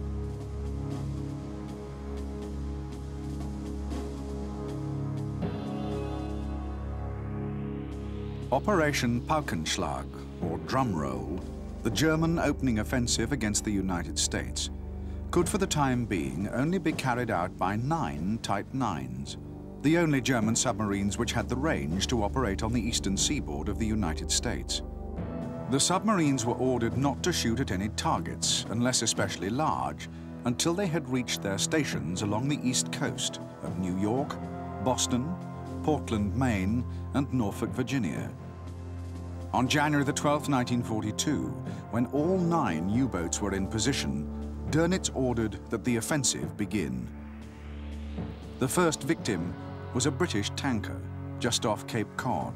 Operation Paukenschlag, or drum roll, the German opening offensive against the United States, could for the time being only be carried out by nine Type nines, the only German submarines which had the range to operate on the eastern seaboard of the United States. The submarines were ordered not to shoot at any targets, unless especially large, until they had reached their stations along the east coast of New York, Boston, Portland, Maine, and Norfolk, Virginia. On January the twelfth, nineteen forty-two, when all nine U-boats were in position, Dönitz ordered that the offensive begin. The first victim was a British tanker just off Cape Cod.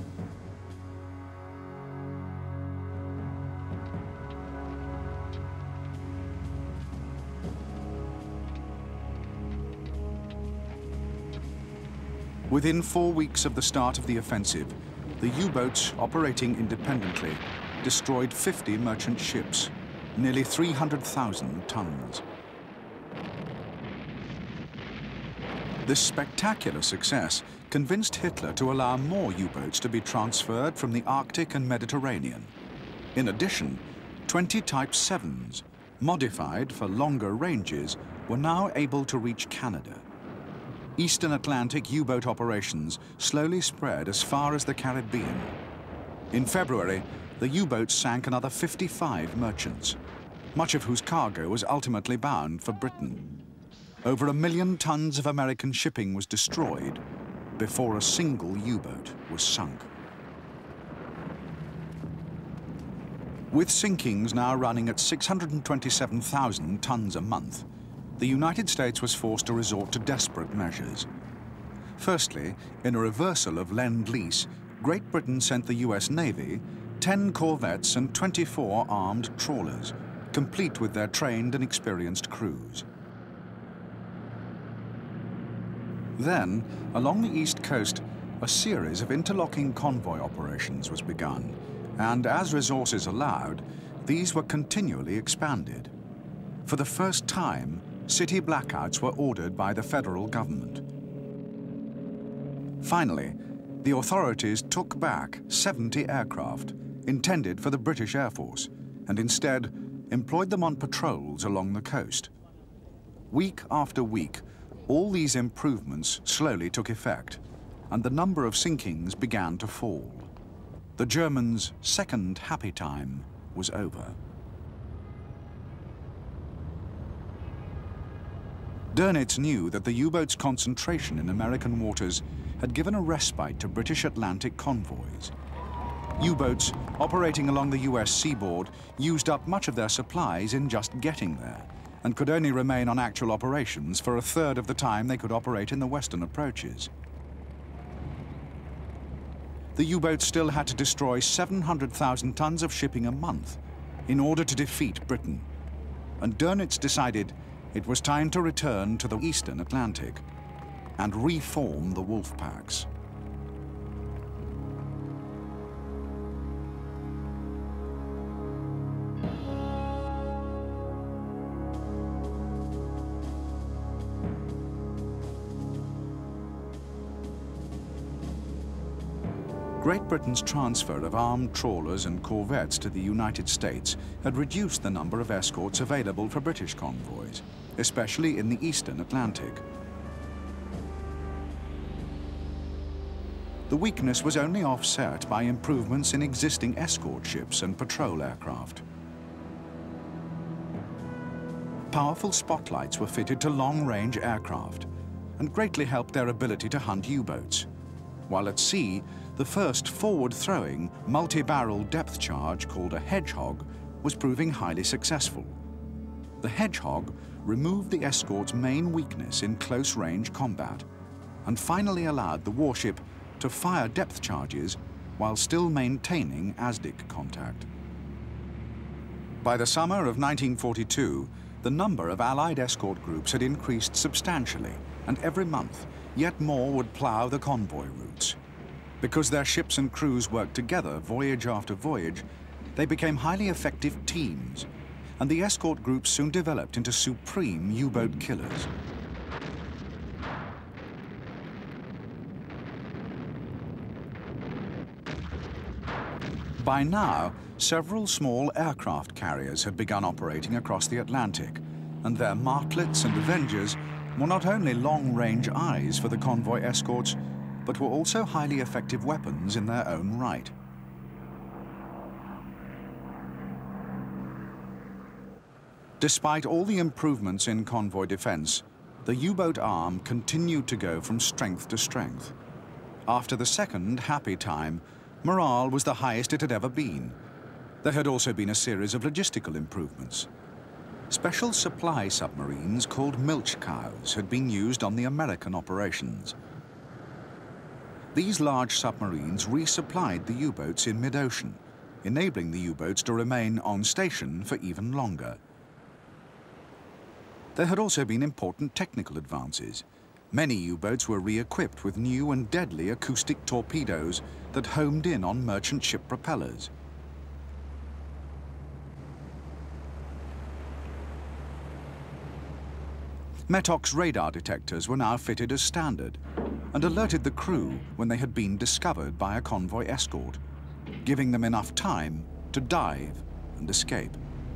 Within four weeks of the start of the offensive, the U-boats operating independently destroyed fifty merchant ships, nearly three hundred thousand tons. This spectacular success convinced Hitler to allow more U-boats to be transferred from the Arctic and Mediterranean. In addition, twenty Type sevens, modified for longer ranges, were now able to reach Canada. Eastern Atlantic U-boat operations slowly spread as far as the Caribbean. In February, the U-boats sank another fifty-five merchants, much of whose cargo was ultimately bound for Britain. Over a million tons of American shipping was destroyed before a single U-boat was sunk. With sinkings now running at six hundred twenty-seven thousand tons a month, the United States was forced to resort to desperate measures. Firstly, in a reversal of Lend-Lease, Great Britain sent the U S Navy ten corvettes and twenty-four armed trawlers, complete with their trained and experienced crews. Then, along the east coast, a series of interlocking convoy operations was begun, and as resources allowed, these were continually expanded. For the first time, city blackouts were ordered by the federal government. Finally, the authorities took back seventy aircraft intended for the British Air Force and instead employed them on patrols along the coast. Week after week, all these improvements slowly took effect, and the number of sinkings began to fall. The Germans' second happy time was over. Dönitz knew that the U-boats' concentration in American waters had given a respite to British Atlantic convoys. U-boats operating along the U S seaboard used up much of their supplies in just getting there, and could only remain on actual operations for a third of the time they could operate in the western approaches. The U-boats still had to destroy seven hundred thousand tons of shipping a month in order to defeat Britain, and Dönitz decided it was time to return to the eastern Atlantic and reform the wolf packs. Great Britain's transfer of armed trawlers and corvettes to the United States had reduced the number of escorts available for British convoys, especially in the eastern Atlantic. The weakness was only offset by improvements in existing escort ships and patrol aircraft. Powerful spotlights were fitted to long-range aircraft and greatly helped their ability to hunt U-boats, while at sea, the first forward-throwing, multi-barrel depth charge called a Hedgehog was proving highly successful. The Hedgehog removed the escort's main weakness in close-range combat and finally allowed the warship to fire depth charges while still maintaining A S D I C contact. By the summer of nineteen forty-two, the number of Allied escort groups had increased substantially, and every month, yet more would plough the convoy routes. Because their ships and crews worked together voyage after voyage, they became highly effective teams, and the escort groups soon developed into supreme U-boat killers. By now, several small aircraft carriers had begun operating across the Atlantic, and their Martlets and Avengers were not only long-range eyes for the convoy escorts, but were also highly effective weapons in their own right. Despite all the improvements in convoy defense, the U-boat arm continued to go from strength to strength. After the second happy time, morale was the highest it had ever been. There had also been a series of logistical improvements. Special supply submarines called milch cows had been used on the American operations. These large submarines resupplied the U-boats in mid-ocean, enabling the U-boats to remain on station for even longer. There had also been important technical advances. Many U-boats were re-equipped with new and deadly acoustic torpedoes that homed in on merchant ship propellers. Metok's radar detectors were now fitted as standard and alerted the crew when they had been discovered by a convoy escort, giving them enough time to dive and escape.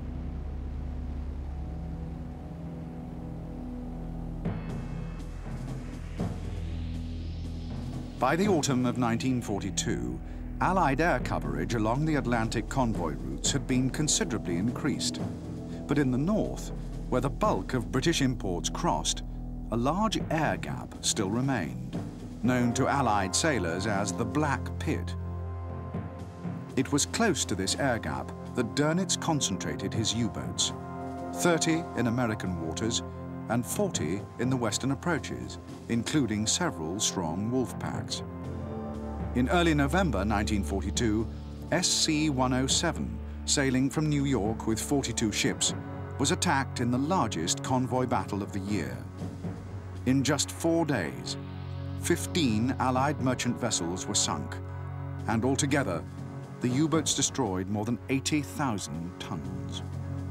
By the autumn of nineteen forty-two, Allied air coverage along the Atlantic convoy routes had been considerably increased. But in the north, where the bulk of British imports crossed, a large air gap still remained, known to Allied sailors as the Black Pit. It was close to this air gap that Dönitz concentrated his U-boats, thirty in American waters and forty in the western approaches, including several strong wolf packs. In early November nineteen forty-two, S C one oh seven, sailing from New York with forty-two ships, was attacked in the largest convoy battle of the year. In just four days, fifteen Allied merchant vessels were sunk, and altogether, the U-boats destroyed more than eighty thousand tons.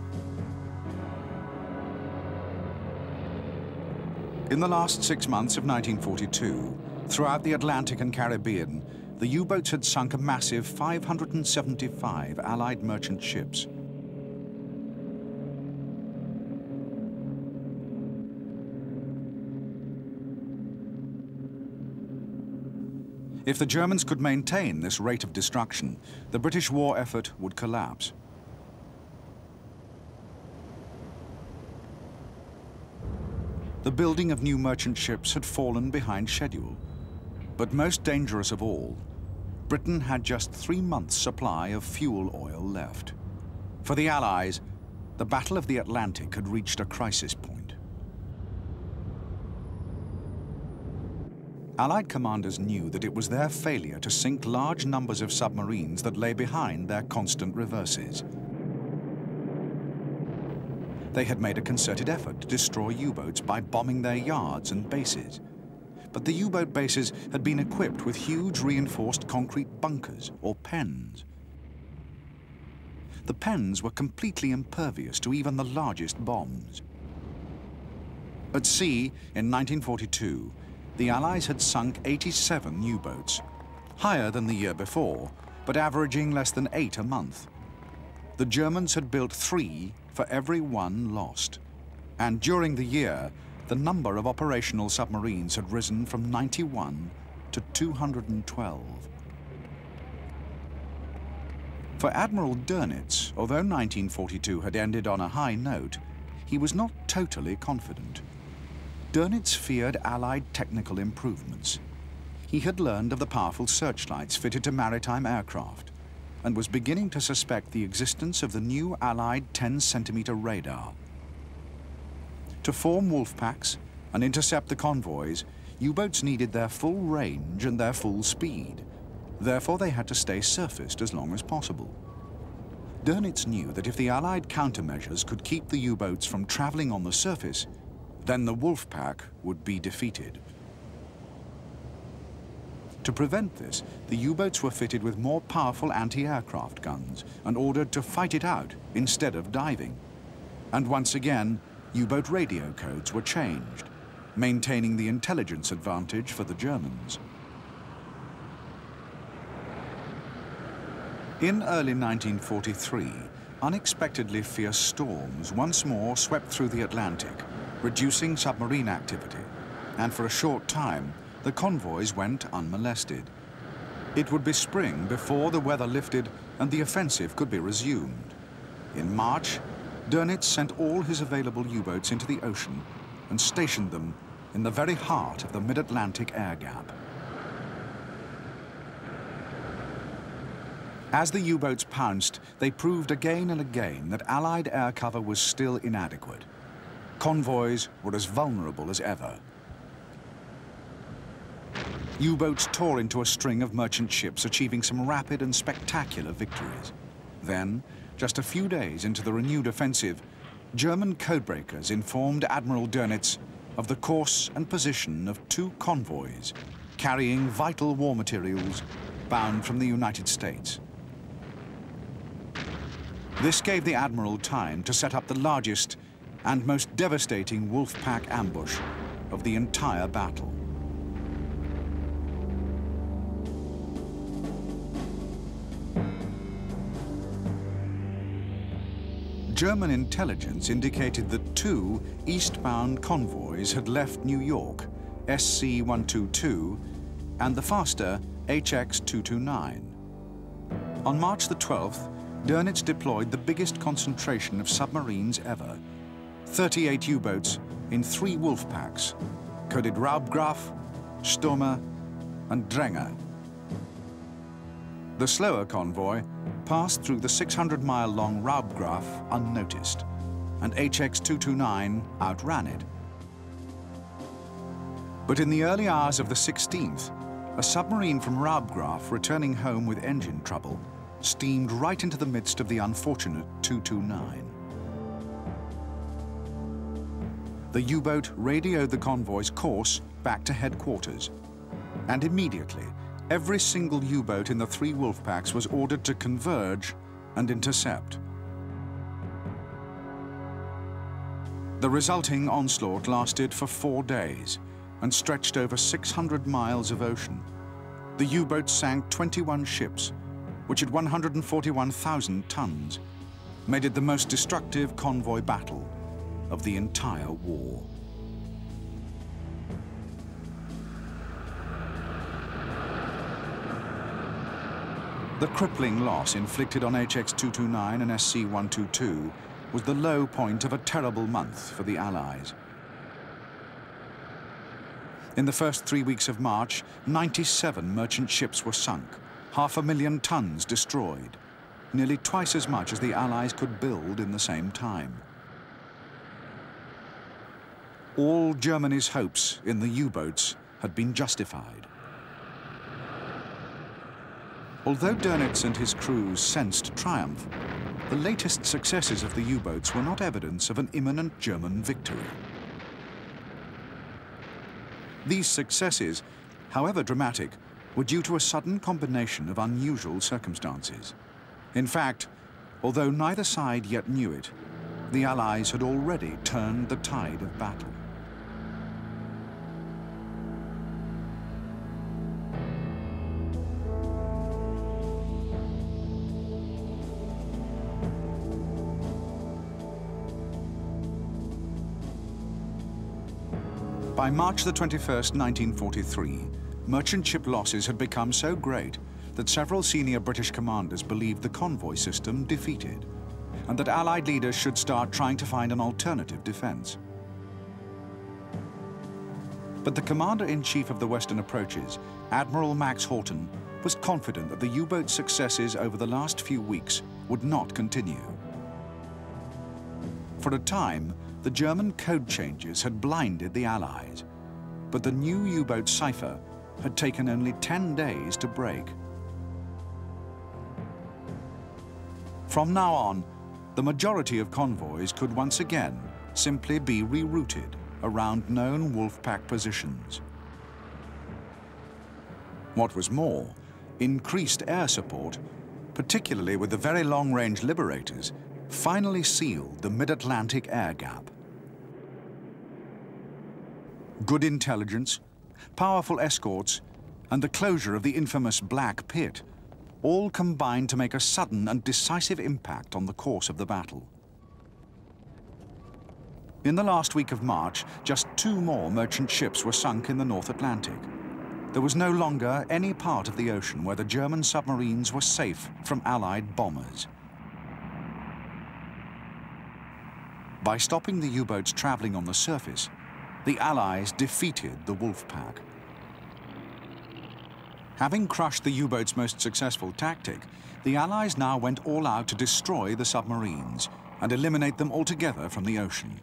In the last six months of nineteen forty-two, throughout the Atlantic and Caribbean, the U-boats had sunk a massive five hundred seventy-five Allied merchant ships. If the Germans could maintain this rate of destruction, the British war effort would collapse. The building of new merchant ships had fallen behind schedule. But most dangerous of all, Britain had just three months' supply of fuel oil left. For the Allies, the Battle of the Atlantic had reached a crisis point. Allied commanders knew that it was their failure to sink large numbers of submarines that lay behind their constant reverses. They had made a concerted effort to destroy U-boats by bombing their yards and bases. But the U-boat bases had been equipped with huge reinforced concrete bunkers, or pens. The pens were completely impervious to even the largest bombs. At sea, in nineteen forty-two, the Allies had sunk eighty-seven U-boats, higher than the year before, but averaging less than eight a month. The Germans had built three for every one lost. And during the year, the number of operational submarines had risen from ninety-one to two hundred twelve. For Admiral Dönitz, although nineteen forty-two had ended on a high note, he was not totally confident. Dönitz feared Allied technical improvements. He had learned of the powerful searchlights fitted to maritime aircraft and was beginning to suspect the existence of the new Allied ten centimeter radar. To form wolf packs and intercept the convoys, U-boats needed their full range and their full speed. Therefore, they had to stay surfaced as long as possible. Dönitz knew that if the Allied countermeasures could keep the U-boats from traveling on the surface, then the wolf pack would be defeated. To prevent this, the U-boats were fitted with more powerful anti-aircraft guns and ordered to fight it out instead of diving. And once again, U-boat radio codes were changed, maintaining the intelligence advantage for the Germans. In early nineteen forty-three, unexpectedly fierce storms once more swept through the Atlantic, reducing submarine activity, and for a short time, the convoys went unmolested. It would be spring before the weather lifted and the offensive could be resumed. In March, Dönitz sent all his available U-boats into the ocean and stationed them in the very heart of the mid-Atlantic air gap. As the U-boats pounced, they proved again and again that Allied air cover was still inadequate. Convoys were as vulnerable as ever. U-boats tore into a string of merchant ships, achieving some rapid and spectacular victories. Then, just a few days into the renewed offensive, German codebreakers informed Admiral Dönitz of the course and position of two convoys carrying vital war materials bound from the United States. This gave the Admiral time to set up the largest and most devastating wolf pack ambush of the entire battle. German intelligence indicated that two eastbound convoys had left New York, S C one twenty-two, and the faster H X two twenty-nine. On March the twelfth, Dönitz deployed the biggest concentration of submarines ever, thirty-eight U-boats in three wolf packs, coded Raubgraf, Stürmer, and Dränger. The slower convoy passed through the six hundred mile long Raubgraf unnoticed, and H X two twenty-nine outran it. But in the early hours of the sixteenth, a submarine from Raubgraf returning home with engine trouble steamed right into the midst of the unfortunate two twenty-nine. The U-boat radioed the convoy's course back to headquarters, and immediately every single U-boat in the three wolf packs was ordered to converge and intercept. The resulting onslaught lasted for four days and stretched over six hundred miles of ocean. The U-boats sank twenty-one ships, which at one hundred forty-one thousand tons, made it the most destructive convoy battle of the entire war. The crippling loss inflicted on H X two twenty-nine and S C one twenty-two was the low point of a terrible month for the Allies. In the first three weeks of March, ninety-seven merchant ships were sunk, half a million tons destroyed, nearly twice as much as the Allies could build in the same time. All Germany's hopes in the U-boats had been justified. Although Dönitz and his crews sensed triumph, the latest successes of the U-boats were not evidence of an imminent German victory. These successes, however dramatic, were due to a sudden combination of unusual circumstances. In fact, although neither side yet knew it, the Allies had already turned the tide of battle. By March the twenty-first, nineteen forty-three, merchant ship losses had become so great that several senior British commanders believed the convoy system defeated, and that Allied leaders should start trying to find an alternative defense. But the commander-in-chief of the Western approaches, Admiral Max Horton, was confident that the U-boat successes over the last few weeks would not continue. For a time, the German code changes had blinded the Allies, but the new U-boat cipher had taken only ten days to break. From now on, the majority of convoys could once again simply be rerouted around known wolf-pack positions. What was more, increased air support, particularly with the very long-range Liberators, finally sealed the mid-Atlantic air gap. Good intelligence, powerful escorts, and the closure of the infamous Black Pit all combined to make a sudden and decisive impact on the course of the battle. In the last week of March, just two more merchant ships were sunk in the North Atlantic. There was no longer any part of the ocean where the German submarines were safe from Allied bombers. By stopping the U-boats traveling on the surface, the Allies defeated the wolf pack. Having crushed the U-boat's most successful tactic, the Allies now went all out to destroy the submarines and eliminate them altogether from the ocean.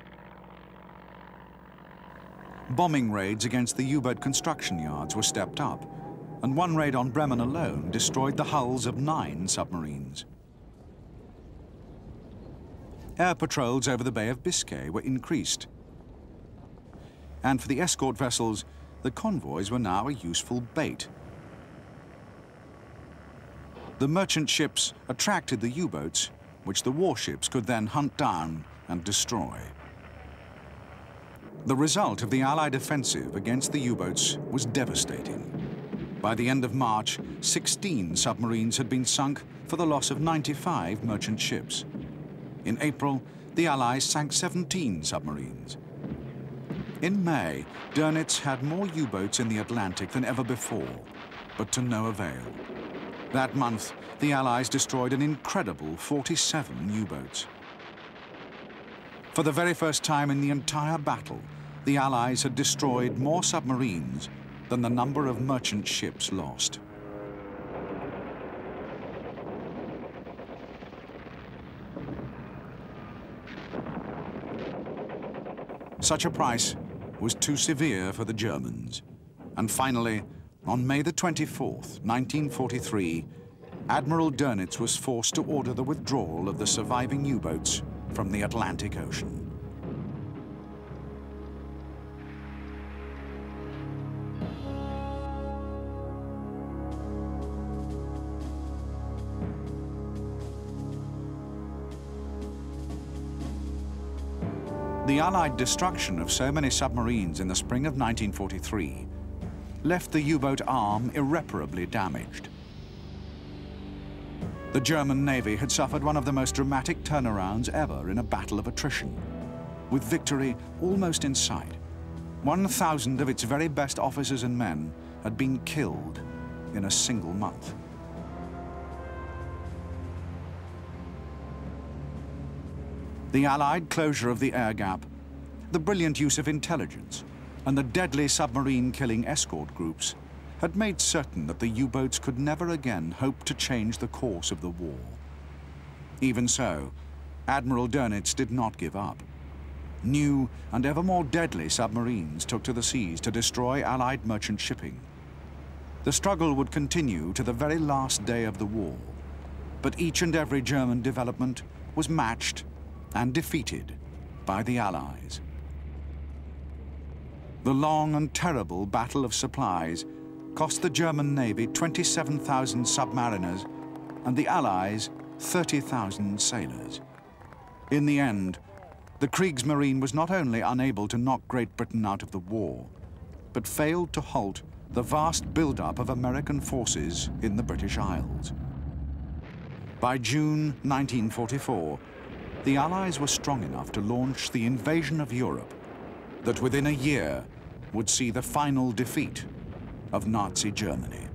Bombing raids against the U-boat construction yards were stepped up, and one raid on Bremen alone destroyed the hulls of nine submarines. Air patrols over the Bay of Biscay were increased. And for the escort vessels, the convoys were now a useful bait. The merchant ships attracted the U-boats, which the warships could then hunt down and destroy. The result of the Allied offensive against the U-boats was devastating. By the end of March, sixteen submarines had been sunk for the loss of ninety-five merchant ships. In April, the Allies sank seventeen submarines. In May, Dönitz had more U-boats in the Atlantic than ever before, but to no avail. That month, the Allies destroyed an incredible forty-seven U-boats. For the very first time in the entire battle, the Allies had destroyed more submarines than the number of merchant ships lost. Such a price was too severe for the Germans. And finally, on May the twenty-fourth, nineteen forty-three, Admiral Dönitz was forced to order the withdrawal of the surviving U-boats from the Atlantic Ocean. The Allied destruction of so many submarines in the spring of nineteen forty-three left the U-boat arm irreparably damaged. The German Navy had suffered one of the most dramatic turnarounds ever in a battle of attrition, with victory almost in sight. one thousand of its very best officers and men had been killed in a single month. The Allied closure of the air gap, the brilliant use of intelligence, and the deadly submarine-killing escort groups had made certain that the U-boats could never again hope to change the course of the war. Even so, Admiral Dönitz did not give up. New and ever more deadly submarines took to the seas to destroy Allied merchant shipping. The struggle would continue to the very last day of the war, but each and every German development was matched and defeated by the Allies. The long and terrible Battle of Supplies cost the German Navy twenty-seven thousand submariners and the Allies thirty thousand sailors. In the end, the Kriegsmarine was not only unable to knock Great Britain out of the war, but failed to halt the vast buildup of American forces in the British Isles. By June nineteen forty-four, the Allies were strong enough to launch the invasion of Europe that within a year would see the final defeat of Nazi Germany.